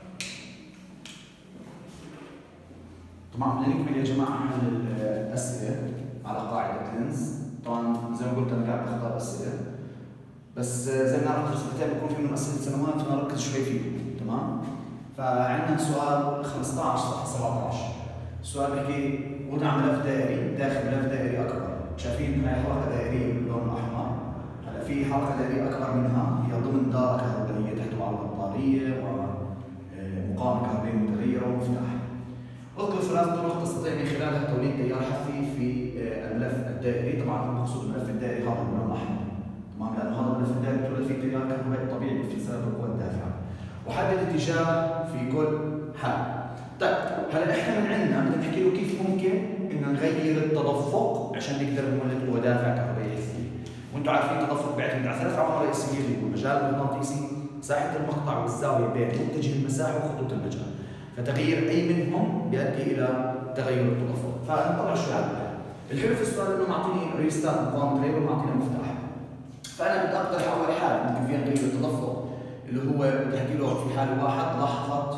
A: طبعا بدنا نكمل يا جماعه حل الاسئله على قاعده لينز. طبعا زي ما قلت انا قاعد بختار اسئله بس زي ما نعرف الاسئله بيكون في من اسئله سنوات فنركز شوي فيه. تمام؟ فعندنا سؤال 15 صفحه 17. السؤال بيحكي وضع ملف دائري داخل ملف دائري اكبر. شايفين هاي حلقه دائريه باللون الاحمر. هلا في حلقه دائريه اكبر منها هي ضمن دائره كهربائيه تحتوي على بطاريه ومقاومه كهربائيه متغيره ومفتاح. اذكر ثلاث طرق تستطيع من خلالها توليد تيار حثي في الملف الدائري. طبعا المقصود الملف الدائري هذا باللون الاحمر. تمام؟ لانه هذا الملف الدائري بتولد فيه تيار كهربائي طبيعي بسبب القوه الدافعه. وحدد اتجاه في كل حال. طيب هلا احنا من عندنا بدنا نحكي له كيف ممكن ان نغير التدفق عشان نقدر نولد قوه دافعه كهربائيه حثيه. وانتم عارفين التدفق بيعتمد على ثلاث عوامل رئيسيه اللي هو المجال المغناطيسي، مساحه المقطع والزاويه بين متجه المساحه وخطوط المجال. فتغيير اي منهم بيؤدي الى تغير التدفق. فنطلع شوي على الحلو في السؤال انه معطيني ريستارت مقاومه تغير ومعطيني مفتاح. فانا بدي اقترح اول حاله ممكن فيها نغير التدفق اللي هو بدي احكي له في حال واحد لحظه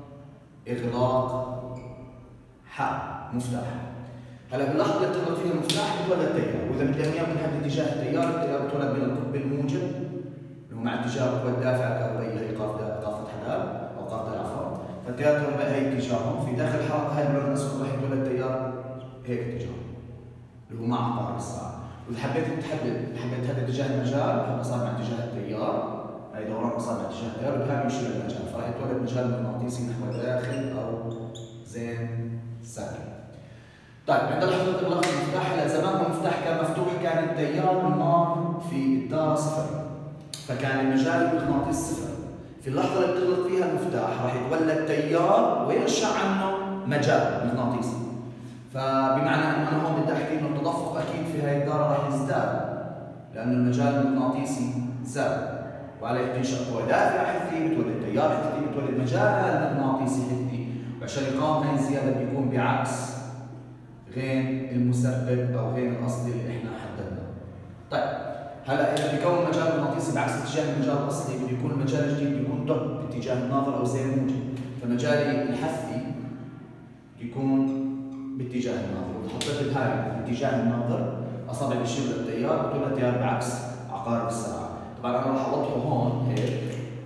A: اغلاق مفتاح. هلا باللحظه اللي بتغلق فيها المفتاح بتولد تيار، واذا بدنا اياه بنحدد اتجاه التيار بتولد من القطب الموجب اللي هو مع اتجاه القوه الدافعه الكهربائيه هي قاف فتح دال او قاف دال عفوا. فالتيار الكهربائي هي اتجاههم في داخل الحلقه هاي باللون الاسود راح يتولد تيار هيك اتجاهه اللي هو مع عقارب الساعه. واذا حبيت تحدد اتجاه المجال راح صار مع اتجاه التيار. هي دوران اصابع اتجاه التيار وبهذا يشير المجال، فراح يتولد مجال مغناطيسي نحو الداخل او زين سالب. طيب عند لحظه اغلاق المفتاح، هلا زمان المفتاح كان مفتوح كان التيار النار في الدائره صفر، فكان المجال المغناطيسي صفر. في اللحظه اللي بتغلق فيها المفتاح راح يتولد تيار وينشا عنه مجال مغناطيسي. فبمعنى انه انا هون بدي احكي انه التدفق اكيد في هاي الدائره راح يزداد لانه المجال المغناطيسي زاد. وعليه تنشأ قوة دافعة حثي بتولد تيار حثي بتولد مجال مغناطيسي حثي. وعشان يقام هاي الزيادة بيكون بعكس غين المسبب أو غين الأصلي اللي إحنا حددناه. طيب هلا إذا بيكون مجال مغناطيسي بعكس اتجاه المجال الأصلي بده يكون المجال الجديد بيكون دق باتجاه الناظر أو زين موجب. فمجالي الحثي بيكون باتجاه الناظر. وإذا حطيت بهاي باتجاه الناظر أصابع بيشير للتيار بتولد تيار بعكس عقارب الساعة. طبعا انا راح اوضحه هون هيك،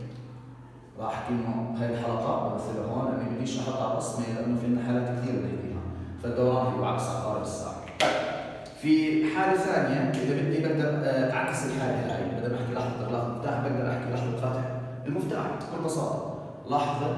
A: راح احكي انه هاي الحلقه بمثلها هون لاني بديش احطها على الرسمه لانه في لنا حالات كثير بنحكيها، فالدوران هو عكس عقارب الساعه. طيب في حاله ثانيه اذا بدي بقدر اعكس الحاله هاي، بدل ما احكي لحظه اغلاق المفتاح بقدر احكي لحظه فتح المفتاح بكل بساطه، لحظه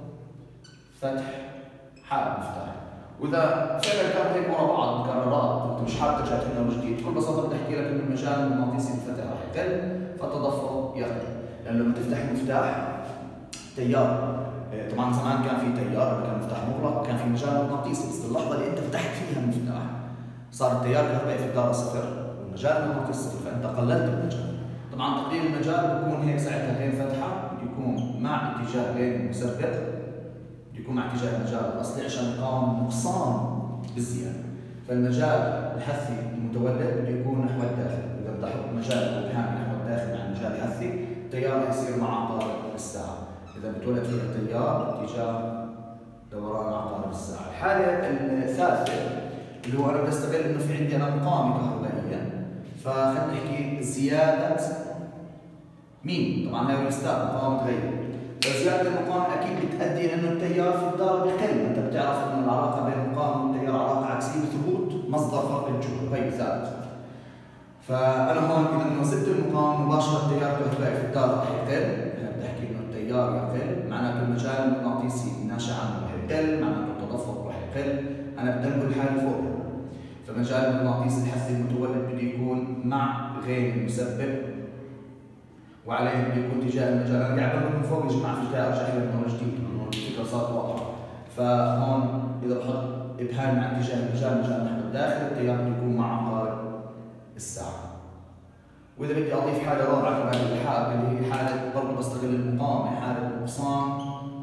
A: فتح المفتاح. واذا فعلا كانوا هيك ورا بعض مكررات انت مش حابب ترجع تحلها من جديد، بكل بساطه بدي احكي لك انه المجال المغناطيسي الفتح راح يقل فالتدفق يقل. لانه لما تفتح المفتاح تيار، طبعا زمان كان في تيار كان مفتاح مغلق وكان في مجال مغناطيسي، بس اللحظه اللي انت فتحت فيها المفتاح صار التيار الكهربائي في الدائره صفر والمجال المغناطيسي صفر، فانت قللت المجال. طبعا تقليل المجال بيكون هيك ساعتها غين فتحه بيكون مع اتجاه غين مسبب، بيكون مع اتجاه المجال الاصلي عشان يقاوم نقصان بالزياده. فالمجال الحثي المتولد بده يكون نحو الداخل، اذا بدي احط مجال ابهامي نحو الداخل مع المجال الحثي، التيار يصير مع عقارب الساعه، اذا بتولد فيها تيار اتجاه دوران عقارب الساعه. الحاله الثالثه اللي هو انا بدي استغل انه في عندي انا مقاومه كهربائيه، فخلينا نحكي زياده مين؟ طبعا هي ريستار مقاومه غير. فزياده المقاومه اكيد بتؤدي لانه التيار في الدار بقل، انت بتعرف انه العلاقه بين المقاومه والتيار علاقه عكسيه بثبوت مصدر فرق الجهد، هي زادت. فانا هون اذا انه زدت المقاومه مباشره التيار الكهربائي في الدار رح يقل، انا بدي احكي انه التيار يقل، معناته المجال المغناطيسي الناشئ عنه رح يقل، معناته التدفق رح يقل، انا بدي انقل الحاله فوق. فمجال المغناطيسي الحثي المتولد بده يكون مع غير المسبب، وعليه بده يكون اتجاه المجال. انا قاعد بنقل من فوق يا جماعه، في البدايه ارجع لها من اول جديد لانه الفكره صارت واضحه. فهون اذا بحط ابهام مع اتجاه المجال، مجال نحو الداخل، التيار بده يكون مع عقارب الساعه. واذا بدي اضيف حاله رابعه كمان للحاله اللي هي حاله برضه بستغل المقاومه، حاله نقصان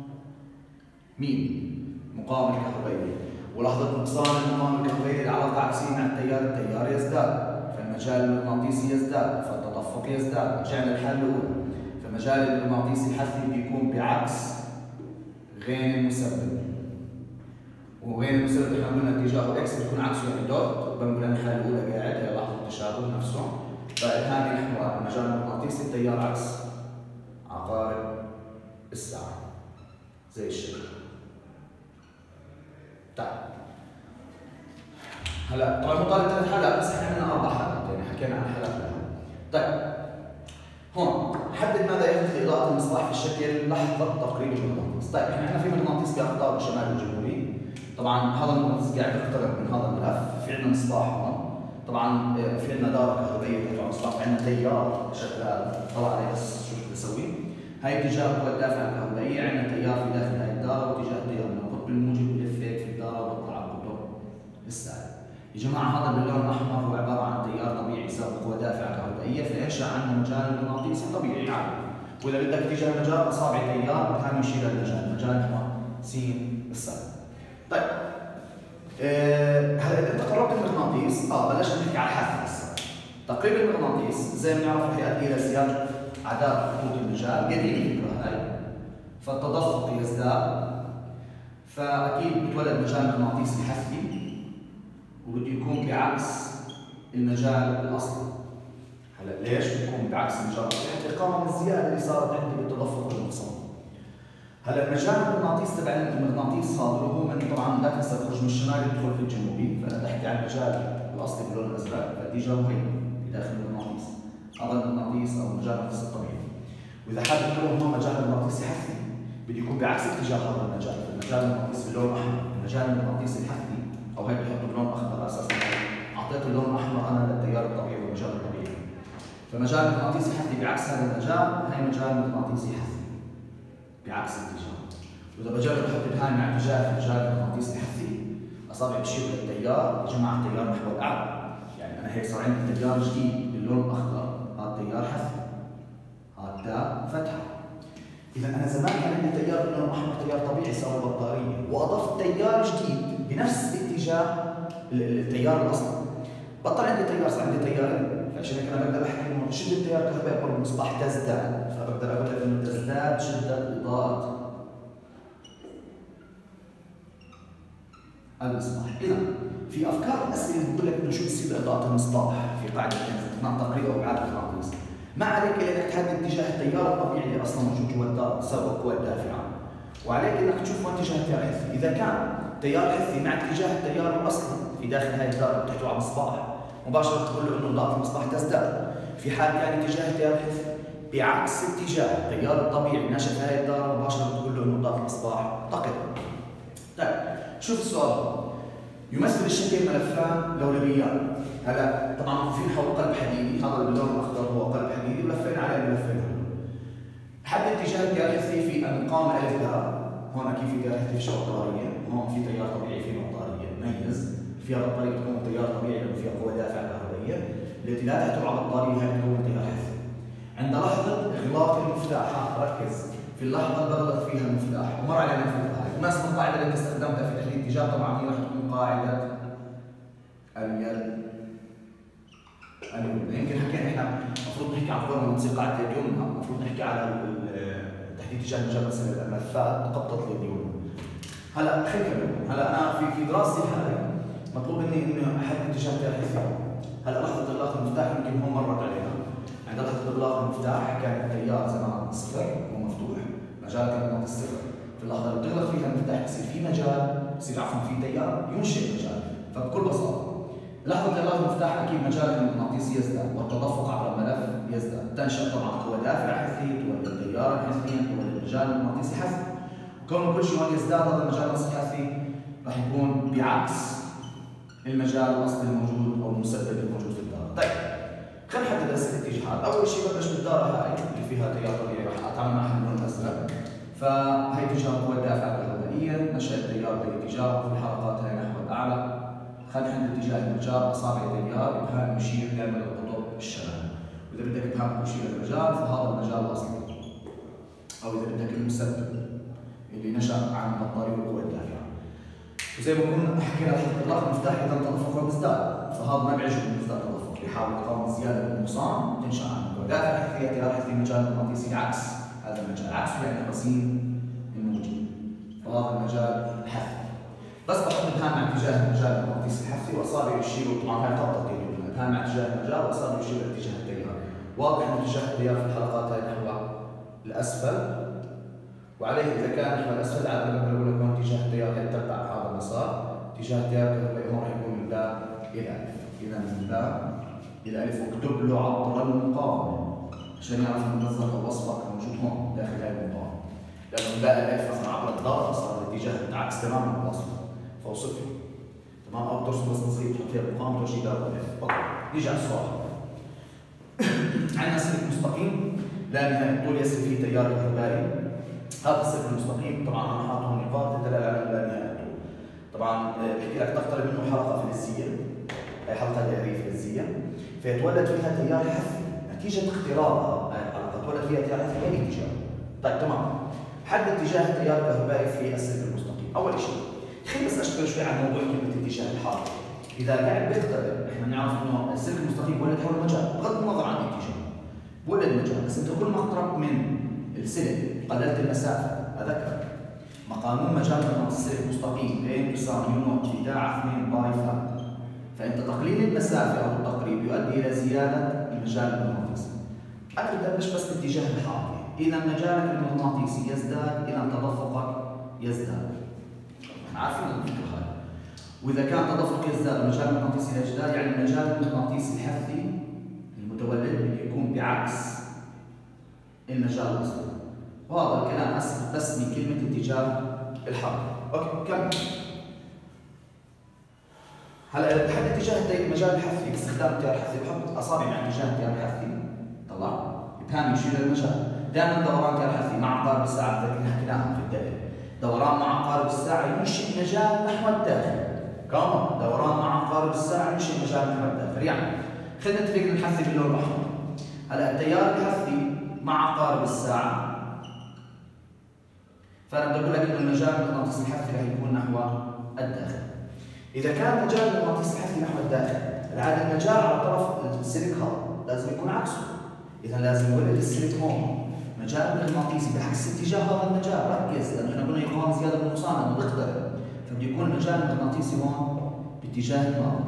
A: مين؟ المقاومه الكهربائيه. ولاحظت نقصان المقاومه الكهربائيه العلاقه عكسيه مع التيار يزداد، فالمجال المغناطيسي يزداد، فالتدفق يزداد. رجعنا للحاله الاولى، فمجال المغناطيسي الحثي بده يكون بعكس غين المسبب، وغين المسبب احنا قلنا اتجاهه اكس بيكون عكسه يعني دوت، بنقول انا الحاله الاولى قاعد هي لحظه التشابه نفسه. فإبهامي نحو المجال المغناطيسي التيار عكس عقارب الساعة زي الشكل. طيب هلا طبعا مو طالب 3 حالات بس احنا عندنا 4 حالات، يعني حكينا عن حالات الأهم. طيب هون حدد ماذا يحدث لإضاءة المصباح في الشكل لحظة تقريب المغناطيس. طيب احنا عندنا في مغناطيس بأقطاب الشمال الجنوبي، طبعا هذا المغناطيس قاعد يقترب من هذا الملف، في عندنا مصباح هون، طبعا في عندنا دارة كهربائية تبع مصباح، عندنا تيار شغال طلع عليه بس شو بدي اسوي؟ هاي اتجاه القوى الدافعة الكهربائية، عندنا تيار في داخل هاي الدارة، واتجاه التيار من القطب الموجب بلف هيك في الدارة وبطلع على القطب السالب. يا جماعة هذا باللون الأحمر هو عبارة عن تيار طبيعي يساوي قوى دافعة كهربائية، فينشأ عنه مجال مغناطيسي طبيعي عادي. وإذا بدك اتجاه المجال أصابع تيار كان يشير المجال، المجال نحو س السالب. طيب هلا اذا انت قربت المغناطيس بلشنا نحكي على الحث هسه. تقريب المغناطيس زي ما بنعرف رح يؤدي الى زياده اعداد خطوط المجال، قديمه الفكره هاي، فالتدفق يزداد، فاكيد بتولد مجال مغناطيسي حثي وبده يكون بعكس المجال الاصلي. هلا ليش بيكون بعكس المجال الاصلي؟ حتى يقاوم الزياده اللي صارت عندي بالتدفق والنقصان. هلا المجال المغناطيسي تبع المغناطيس هذا اللي هو من طبعا لا تنسى تخرج من الشمالي تدخل في الجنوبي، فانا بحكي عن المجال الاصلي باللون الازرق، فاتجاهه هي في داخل المغناطيس، هذا المغناطيس او المجال المغناطيسي الطبيعي. واذا حابب تقول هو مجال مغناطيسي حثي بده يكون بعكس اتجاه هذا المجال، المجال المغناطيسي باللون الاحمر، المجال المغناطيسي الحثي او هي بحطه بلون اخضر اساسا، اعطيته اللون الاحمر انا للتيار الطبيعي والمجال الطبيعي. فمجال مغناطيسي حثي بعكس هذا المجال، هي مجال مغناطيسي حثي بعكس الاتجاه. واذا بجرب احط ابهامي مع اتجاه المجال المغناطيسي الحثي، اصابعي بتشير للتيار، يا جماعه التيار نحو الاعلى، يعني انا هيك صار عندي تيار جديد باللون الاخضر، هذا تيار حثي، هذا تاء فتحه. اذا انا زمان كان عندي تيار باللون الاحمر تيار طبيعي صار بطاريه، واضفت تيار جديد بنفس اتجاه التيار الاصلي، بطل عندي تيار صار عندي تيارين، فعشان هيك انا بقدر احكي انه شده التيار الكهربائي قرب المصباح تزداد، فبقدر اقول لك انه تزداد شده اضاءه المصباح. اذا في افكار اسئله بتقول لك انه شو بصير باضاءه المصباح في قاعده اثناء تقريب ابعاد المغناطيس. ما عليك الا انك تحدد اتجاه التيار الطبيعي اللي اصلا موجود جوا الدار بسبب القوى الدافعه. وعليك انك تشوف وين اتجاه التيار الحثي، اذا كان تيار حثي مع اتجاه التيار الاصلي في داخل هاي الدار اللي بتحتوي على المصباح، مباشره تقول له انه اضاءه المصباح تزداد. في حال كان اتجاه التيار الحثي بعكس اتجاه التيار الطبيعي ناشئ في هاي الدار، مباشره بتقول له انه اضاءه المصباح تقل. طيب شوف السؤال، يمثل الشكل ملفان لولبيات. هلا طبعا في حول قلب حديدي، هذا باللون الاخضر هو قلب حديدي ولفينا عليه ملفين. حدد اتجاه التيار الحثي في المقام الف دار، هون اكيد في تيار حثي في بطاريه، هون في تيار طبيعي في بطاريه، ميز فيها بطاريه بتكون تيار طبيعي لانه فيها قوه دافعه كهربائيه، التي لا تحتوي على بطاريه هي بتكون تيار حثي. عند لحظة إغلاق المفتاح، ركز في اللحظة اللي بغلق فيها المفتاح ومر علينا الفترة هاي، وما اسم القاعدة اللي استخدمتها في تحديد اتجاه؟ طبعا هي راح تكون قاعدة اليد اليمنى. يمكن حكينا احنا المفروض نحكي عن قبل ما نصير قاعدة اليد اليمنى، المفروض نحكي على تحديد اتجاه مجال مثلا الملفات قبضة اليد اليمنى. هلا خلينا نكمل. هلا انا في دراستي هاي مطلوب مني اني احدد اتجاه التيار الحثي. هلا لحظة اغلاق المفتاح يمكن هون مرت علينا. عند لحظة اغلاق المفتاح كان التيار زمان صفر ومفتوح، مجال كان صفر. في اللحظة اللي بتغلق فيها المفتاح بصير في مجال، بصير عفوا في تيار ينشئ مجال. فبكل بساطة لحظة إغلاق المفتاح أكيد مجالك المغناطيسي يزداد والتدفق عبر الملف يزداد، تنشأ طبعا قوى دافعة حثية تولد تيارا حثيا تولد مجال مغناطيسي حثي. كون كل شيء هون يزداد هذا المجال الحثي راح يكون بعكس المجال الأصلي الموجود أو المسبب الموجود في الدارة. طيب خلينا نحدد هسه الاتجاهات. أول شيء ببلش بالدارة هاي اللي فيها تيار طبيعي راح أتعامل معها باللون الأزرق. فهي اتجاه القوى الدافعة الكهربائية، نشأ التيار باتجاه في الحلقات هاي نحو الأعلى. خلينا نحدد اتجاه المجال، اصابع التيار ابهام يشير دائما للقطب الشمالي، واذا بدك ابهام يشير للمجال فهذا المجال الاصلي، او اذا بدك المسبب اللي نشا عن البطاريه والقوى الدافعه. وزي ما كنا حكينا لحظه اغلاق المفتاح اذا تدفق بيزداد، فهذا ما بيعجبه يزداد تدفق، بيحاول يقاوم زياده بالنقصان تنشا عن قوى دافعه حثيه تيار حثي مجال مغناطيسي عكس هذا المجال، عكسه يعني رصين الموجب، فهذا المجال حثي. بس بحط ابهام مع اتجاه المجال المغناطيسي الحثي واصابعي يشيروا، طبعا هاي خطه اليمين، ابهام مع اتجاه المجال واصابعي يشيروا لاتجاه التيار. واضح ان اتجاه التيار في الحلقات هاي نحو الاسفل، وعليه اذا كان نحو الاسفل عاده لما بقول لك هون اتجاه التيار يتبع هذا المسار، اتجاه التيار الكهربائي هون راح يكون من باء الى الف، اذا من باء الى الف واكتب له عبر المقاومه عشان يعرف المنظر او وصفك موجود هون داخل هاي المقاومه. لانه من باء الى الف مثلا عبر الضغط صار الاتجاه عكس تماما الوصف. فوصفي تمام او ترسم رسم صغير تحط فيها المقام توجيه دائره اف. اوكي نيجي على السؤال. عندنا سلك مستقيم لا نهايه طول يسري فيه تيار كهربائي. هذا السلك المستقيم طبعا انا حاطط هون نقاط تدل على لا نهايه طول. طبعا بحكي لك تقترب منه حلقه فلزيه، هي حلقه دائريه فلزيه، فيتولد فيها تيار حثي نتيجه اختراقها هاي الحلقه تولد فيها تيار حثي باي اتجاه. طيب تمام. حدد اتجاه التيار الكهربائي في السلك المستقيم. اول شيء خلينا بس اشتغل شوي عن موضوع كلمه اتجاه الحركه. اذا قاعد بيختبر احنا بنعرف انه السلك المستقيم بولد حول المجال بغض النظر عن الاتجاه. بولد مجال، بس انت كل ما اقتربت من السلك قللت المسافه. اذكر ما قانون مجال السلك المستقيم بين تساوي نوت في تاع 2 باي فا. فانت تقليل المسافه او التقريب يؤدي الى زياده المجال المغناطيسي. انا بدي ابلش بس باتجاه الحركه. اذا مجالك المغناطيسي يزداد اذا تدفقك يزداد. احنا عارفين الفكره هاي. واذا كان تدفق يزداد المجال المغناطيسي يزداد يعني المجال المغناطيسي الحثي المتولد يكون بعكس المجال الاصلي. وهذا الكلام بسمي كلمه اتجاه الحركه. اوكي كمل. هلا بحدد اتجاه مجال الحثي باستخدام التيار الحثي بحط اصابعي مع اتجاه التيار الحثي. طلع ابهامي يشير للمجال. دائما دوران التيار الحثي مع عقارب الساعه اللي حكيناها في الدائره. دوران مع عقارب الساعه ينشئ مجال نحو الداخل. كمان دوران مع عقارب الساعه ينشئ مجال نحو الداخل. يعني خلينا نتفق نحثي باللون الاحمر. هلا التيار الحثي مع عقارب الساعه، فانا بدي اقول لك انه المجال المغناطيسي الحثي رح يكون نحو الداخل. اذا كان مجال المغناطيسي الحثي نحو الداخل، العاده المجال على طرف السلك هذا لازم يكون عكسه. اذا لازم يولد السلك هون مجال مغناطيسي بعكس اتجاه هذا المجال. ركز لانه احنا قلنا يقاوم زياده بالنقصان لانه بيقترب، فبده يكون المجال المغناطيسي هون باتجاه الماضي.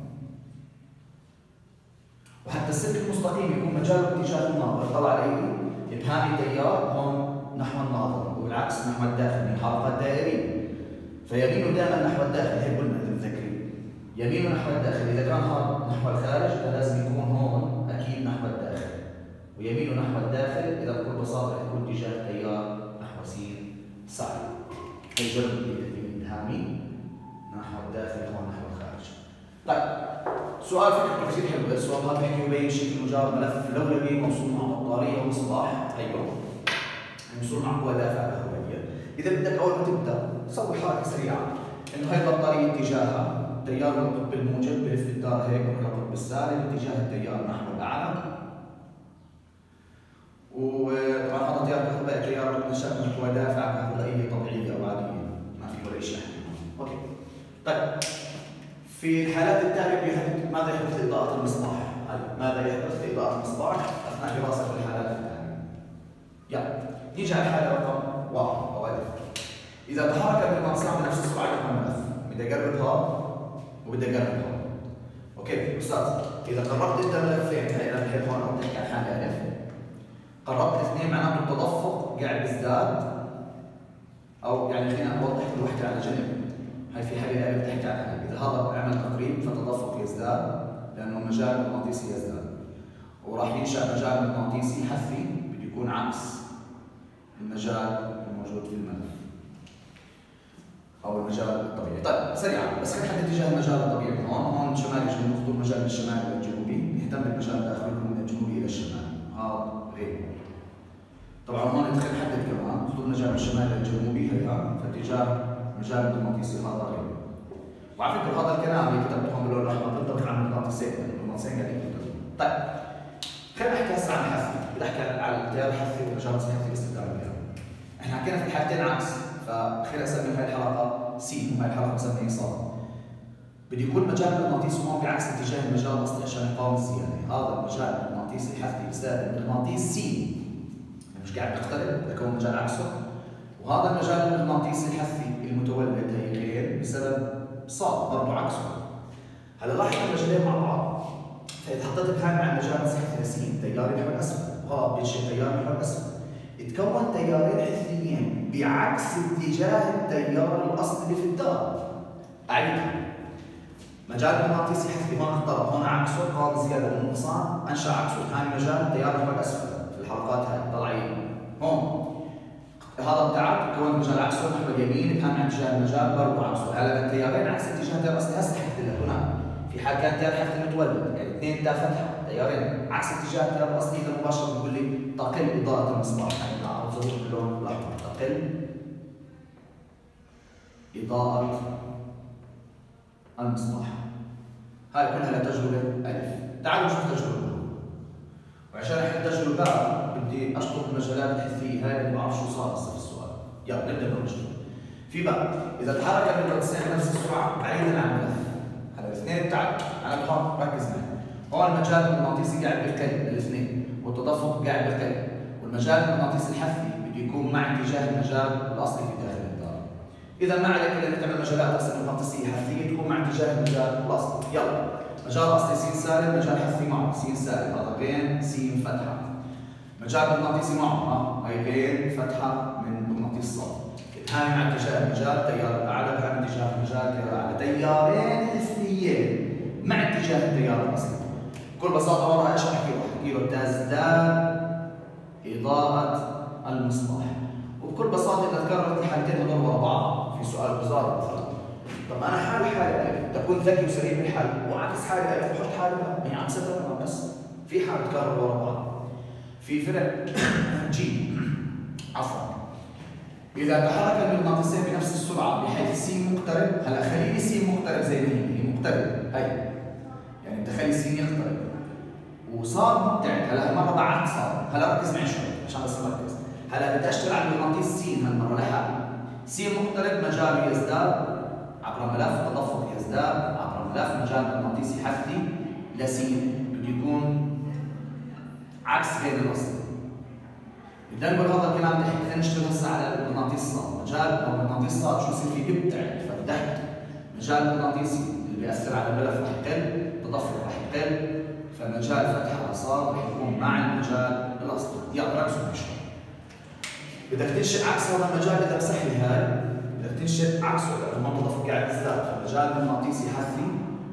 A: وحتى السلك المستقيم يكون مجاله باتجاه الناظر. طلع علي ابهامي تيار هون نحو الناظر وبالعكس نحو الداخل من حلقات دائريه. فيمينه دائما نحو الداخل، هيك قلنا اذا متذكرين. يمينه نحو الداخل، اذا كان هذا نحو الخارج فلازم يكون هون اكيد نحو الداخل. ويمينه نحو الداخل اذا بكل بساطه رح يكون اتجاه التيار نحو س صعب. هي جرب الابهامي نحو الداخل هون نحو الخارج. طيب سؤال فكرته كثير حلو. السؤال هذا بيحكي وبين شكل مجرد ملف لولبي موصول مع بطاريه ومصباح. ايوه موصول مع قوى دافعه كهربائيه. اذا بدك اول ما تبدا سوي حركه سريعه انه هاي البطاريه اتجاهها تيار من القطب الموجب بلف الدار هيك بروح للقطب السالب اتجاه التيار نحو الاعلى. وطبعا هذا تيار كهربائي تيار نشأ من دافعة كهربائية طبيعية أو عادية، ما في ولا شيء. أوكي. طيب في الحالات التالية ماذا يحدث لإضاءة المصباح؟ ماذا يحدث لإضاءة المصباح أثناء دراسة الحالات التالية؟ يلا نيجي على الحالة رقم 1 أو ألف. إذا تحرك المقص بنفس السرعة الملف، بدي أقربها وبدي أقربها. أوكي أستاذ، إذا قربت أنت ملفين، هي أنا بحب هون أو بحكي عن حالة ألف، قربت الاثنين معناته التدفق قاعد بيزداد، أو يعني خلينا أوضح كل وحدة على جنب. هاي في حالة الألف بتحكي عنها، إذا هذا عمل تقريب فالتدفق يزداد لأنه المجال المغناطيسي يزداد، وراح ينشأ مجال مغناطيسي حثي بده يكون عكس المجال الموجود في الملف أو المجال الطبيعي. طيب سريعا بس خلينا نحدد اتجاه المجال الطبيعي. هون شمالي جنوبي، خطوط مجال من الشمال إلى الجنوبي، نهتم بالمجال الداخلي من الجنوبي إلى الشمال، هذا غير. طبعا هون خلينا نحدد كمان خطوط مجال من الشمال إلى الجنوبي هي فاتجاه المجال المغناطيسي هذا غير. وعلى فكرة هذا الكلام اللي كتبته هون باللون الأحمر بينطبق على المغناطيسين، لأن المغناطيسين قاعدين يكتبوا. طيب خلينا نحكي هسه عن الحثي، بدي أحكي على التيار الحثي والمجال الحثي باستخدام الكلام. احنا حكينا في الحالتين عكس، فخلينا اسمي هاي الحلقه سي وهاي الحلقه بسميها صاد. بده يكون مجال المغناطيسي هون بعكس اتجاه المجال الاصلي عشان يقاوم الزياده. هذا المجال المغناطيسي الحثي بيستخدم المغناطيس سي، مش قاعد بيختلف بكون مجال عكسه، وهذا المجال المغناطيسي الحثي المتولد هي غير بسبب صاد برضه عكسه. هلا لاحظ المجالين مع بعض، فاذا حطيت بهاي مع المجال الحثي سي تيار نحو الاسفل، وهذا بينشئ تيار نحو الاسفل، يتكون تيارين حثيين بعكس اتجاه التيار الاصلي اللي في الدار. اعيدها، مجال المغناطيسي حثي هون اخترق، هون عكسه، قام زياده بالنقصان انشا عكسه، هاي مجال تيار نحو الاسفل في الحلقات هاي طلعين. هون هذا بتاعك كون مجال عكسه نحو اليمين، كان عن اتجاه المجال برضه عكسه. هلا التيارين عكس اتجاه التيار الاصلي، هسه حكيت لك هنا في حال كان تيار حثي متولد، يعني اثنين تا فتحه تيارين عكس اتجاه التيار الاصلي، اذا مباشره بيقول لي تقل اضاءه المصباح. هاي تعرض ظهور باللون الاحمر، تقل اضاءه المصباح. هاي كلها لتجربه الف. تعالوا نشوف تجربه، وعشان احل تجربه بدي اشطب المجالات الحثيه هاي اللي ما بعرف شو صار هسه في السؤال. يلا نبدا بالتجربه. في بقى اذا تحرك المغناطيسين بنفس السرعه بعيدا عن الملف، هلا الاثنين بتاعك انا بحط ركز معي، هون المجال المغناطيسي قاعد بيقل الاثنين، والتدفق قاعد بيقل، والمجال المغناطيسي الحثي بده يكون مع اتجاه المجال الاصلي في داخل الدار. اذا ما عليك الا انك تعمل مجالات اصلا مغناطيسيه حثيه تكون مع اتجاه المجال الاصلي. يلا مجال اصلي س سالب، مجال حثي معه س سالب، هذا غين س فتحه. مجال مغناطيسي معه هاي غين فتحه من مغناطيس صاد. هاي مع اتجاه المجال، تيار الاعلى مع اتجاه المجال، تيار الاعلى، تيارين حثيين مع اتجاه التيار الاصلي. بكل بساطه وراها ايش احكي له؟ احكي له تزداد اضاءه المصباح. وبكل بساطه اذا تكررت الحالتين هذول ورا بعض في سؤال وزاره مثلا، طب انا حالي الف، تكون ذكي وسريع بالحل، واعكس حالي الف وحط حالي باء، هي عكسها تماما، بس في حال تكرر ورا بعض. في فرق جي عفوا، إذا تحرك المغناطيسين بنفس السرعة بحيث س مقترب، هلا خليني س مقترب زي ما هي مقتربة، هي يعني بدي اخلي س يقترب، وصار مبتعد، هلا هالمرة بعد صار، هلا ركز معي شوي عشان بس نركز، هلا بدي اشتغل على المغناطيس س هالمرة لحاله، س مقترب مجاله يزداد عبر ملف تدفق يزداد عبر ملف مجال مغناطيسي حثي لس بده يكون عكس غير الاصلي. بدنا نقول هذا الكلام نحن خلينا نشتغل هسه على المغناطيس صاد، مجال المغناطيس صاد شو يصير فيه؟ بيبتعد، فبدحت مجال المغناطيسي اللي بيأثر على الملف رح يقل، التدفق رح يقل، فمجال فتح صاد رح يكون مع المجال الاصلي. يلا ركزوا معي شوي. بدك تنشئ عكس هذا المجال، اذا مسح لي هاي بدك تنشئ عكسه لانه التدفق قاعد يزداد، فمجال المغناطيسي حثي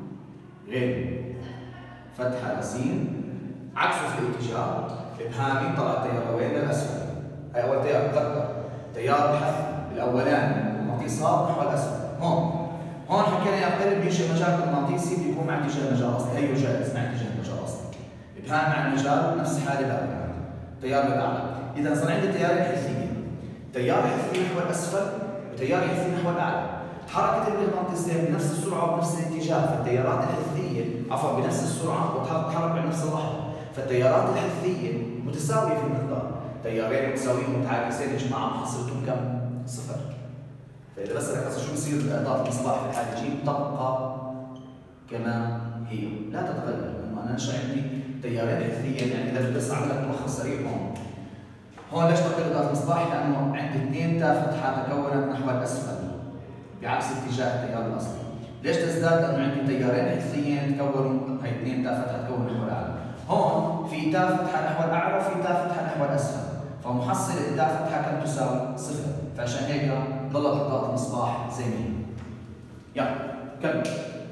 A: غير فتحه لسين عكسه في الاتجاه ابهامي، طلع تيار وين؟ للاسفل. هاي اول تيار، تذكر تيار الحث الاولاني المغناطيس صاد نحو الاسفل. هون حكينا يقترب بينشئ مجال مغناطيسي بيكون مع اتجاه المجال الاصلي، هيو جائز مع اتجاه المجال الاصلي. ابهام مع المجال نفس حالي بقى، تيار للاعلى. اذا صار عندي تيارين حثيين، تيار حثي نحو الاسفل وتيار حثي نحو الاعلى. حركه المغناطيسين بنفس السرعه وبنفس الاتجاه، فالتيارات الحثيه عفوا بنفس السرعه وتتحرك بنفس اللحظه، فالتيارات الحثيه متساويه في المقدار، تيارين متساويين متعاكسين يا جماعه محصلتهم كم؟ صفر. فاذا بسالك هسه شو بصير ضغط المصباح في الحاله جيم؟ تبقى كما هي لا تتغير، لانه انا نشا عندي تيارين حثيين. يعني اذا بدي بس اعمل لك ملخص سريع هون ليش تقل ضغط المصباح؟ لانه عندي 2 تاء فتحه تكونت نحو الاسفل بعكس اتجاه التيار الاصلي. ليش تزداد؟ لانه عندي تيارين حثيين تكونوا هي 2 تاء فتحه تكون نحو الاعلى. هون في تاء فتحه نحو الاعلى وفي تاء فتحه نحو الاسفل، فمحصل التاء فتحه كم تساوي؟ صفر، فعشان هيك ضلت ضغط المصباح زي ما هي. يلا كمل.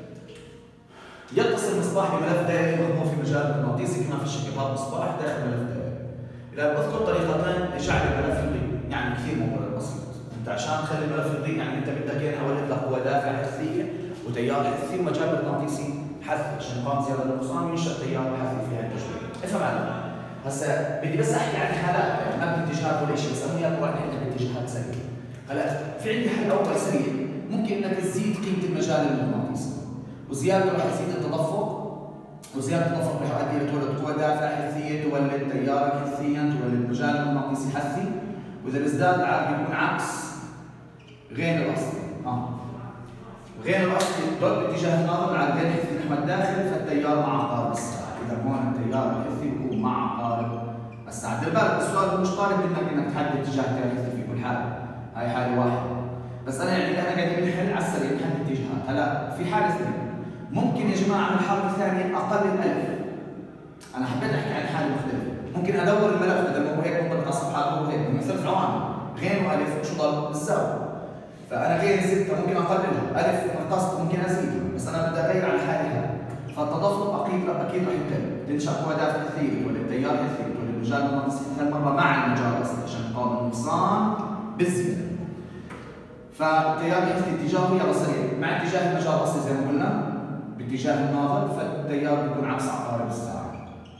A: يتصل المصباح بملف دائري مخبوط في مجال مغناطيسي كما في الشكل. هذا المصباح داخل ملف دائري. إذا بذكر طريقتين لجعل الملف يضيء، يعني كثير موضوع بسيط. أنت عشان تخلي الملف يضيء يعني أنت بدك إياه أولد لك قوة دافعة حثية وتيار حثي ومجال مغناطيسي حثي عشان يقام زيادة النقصان وينشأ تيار حثي في هذه التجربة. افهم علي؟ هسا بدي بس أحكي عن حالات يعني ما باتجاهات ولا شيء، بس أنا وياك واحد نحن باتجاهات سريعة. هلا في عندي حل أول سريع، ممكن إنك تزيد قيمة المجال المغناطيسي، وزيادته رح يزيد التدفق، وزيادة التدفق رح يؤدي لتولد قوة دافعة حثية تولد تيارا حثيا تولد مجال مغناطيسي حثي، وإذا بيزداد عاد بيكون عكس غين الأصلي. غين الأصلي ضد باتجاه الناظر على غين حثي نحو الداخل فالتيار مع عقارب الساعة. إذا هون التيار الحثي بيكون مع عقارب الساعة. دير بالك السؤال مش طالب منك إنك تحدد اتجاه التيار الحثي في كل حالة، هاي حالة واحدة. بس أنا يعني أنا قاعد بنحل على السريع نحدد اتجاهات. هلا في حالة ثانية ممكن يا جماعة أعمل حركة ثانية أقل الألف. أنا حبيت أحكي عن حالة مختلفة، ممكن أدور الملف بدل ما هو هيك ممكن أصف حاله هو هيك، مثل ثلاث عوامل غين وألف شو ضل؟ بالزاوية. فأنا غين 6 ممكن أقللها، ألف نقصت ممكن أزيدها، بس أنا بدي أغير على حالي هاي. فالتدفق أكيد رح يقل، تنشأ قوة دافعة حثية تولد تيار حثي تولد مجال مغناطيسي هالمرة مع المجال الأصلي عشان يقاوم النقصان بالزيادة. فالتيار الحثي اتجاهه يلا سريع مع اتجاه المجال الأصلي زي ما قلنا باتجاه الناظر فالتيار بيكون عكس عقارب الساعة.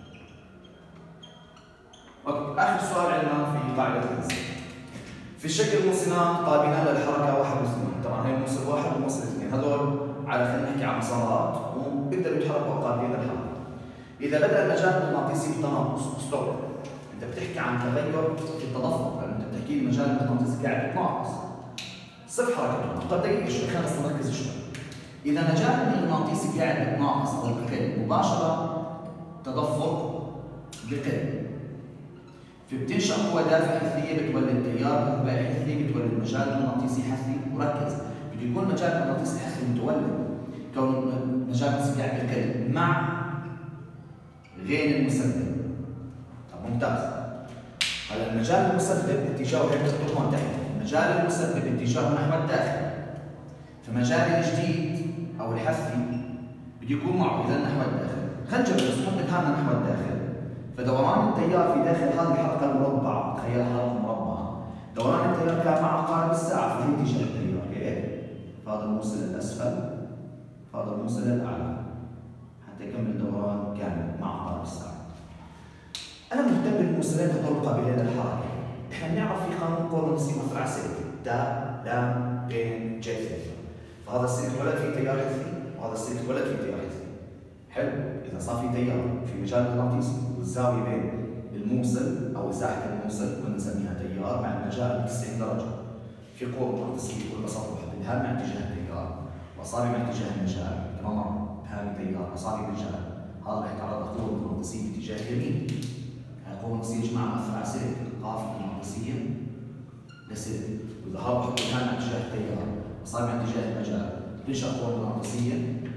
A: اوكي، آخر سؤال عندنا في قاعدة التنزيل. في الشكل موصلان قابلان للحركة 1 و2، طبعا هي موصل 1 وموصل 2، هذول على خلينا نحكي عن مسارات وبيقدروا يتحركوا قابلين للحركة. إذا بدأ المجال المغناطيسي بالتناقص ستوب، أنت بتحكي عن تغير في التدفق لأنه أنت بتحكي لي المجال المغناطيسي قاعد يتناقص. صفر حركته، قد دقيقة شوي خلينا بس نركز شوي. إذا مجال المغناطيسي قاعد يتناقص أو بقل مباشرة تدفق بقل. فبتنشأ قوة دافعة حثية بتولد تيار كهربائي حثي بتولد مجال مغناطيسي حثي، وركز بده يكون مجال مغناطيسي حثي متولد كون مجال مغناطيسي قاعد بقل مع غين المسبب. طب ممتاز. هلا المجال المسبب اتجاهه هيك بكتب هون تحت، المجال المسبب اتجاهه نحو الداخل. فمجال الجديد او الحثي بده يكون معه اذا نحو الداخل. خلينا نجرب بس نحط اتهامنا نحو الداخل. فدوران التيار في داخل هذه الحلقه المربعه، تخيل حلقه مربعه، دوران التيار كان مع عقارب الساعه في اتجاه التيار هيك، فهذا الموصل الاسفل، هذا الموصل الاعلى، حتى يكمل دوران كامل مع عقارب الساعه. انا مهتم بالموصلين هذول قابلين للحركه. احنا بنعرف في قانون كولومبس مفرع سلك، تاء لام غين جي ثيتا. فهذا السلك ولد فيه تيار حثي وهذا السلك ولد فيه تيار حثي. حلو، اذا صار في تيار في مجال مغناطيسي والزاويه بين الموصل او مساحه الموصل بنسميها تيار مع المجال 90 درجه. في قوه مغناطيسيه بكل بساطه بحددها مع اتجاه التيار، واصابع مع اتجاه المجال، تماما هذه تيار اصابع مجال، هذا راح يتعرض لقوه مغناطيسيه باتجاه اليمين. هاي قوه مغناطيسيه يا جماعه مؤثره على سلك، قافله مغناطيسيه لسلك، واذا هذا بحط مع اتجاه التيار، اصابع مع اتجاه المجال، تنشا قوه مغناطيسيه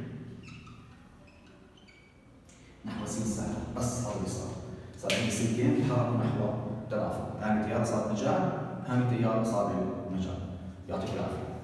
A: نحو س سالب، بس هذا اللي صار عندي سلكين بيتحركوا نحو ترافق، هامي تيار صار مجال، هامي تيار صار مجال. يعطيك العافيه.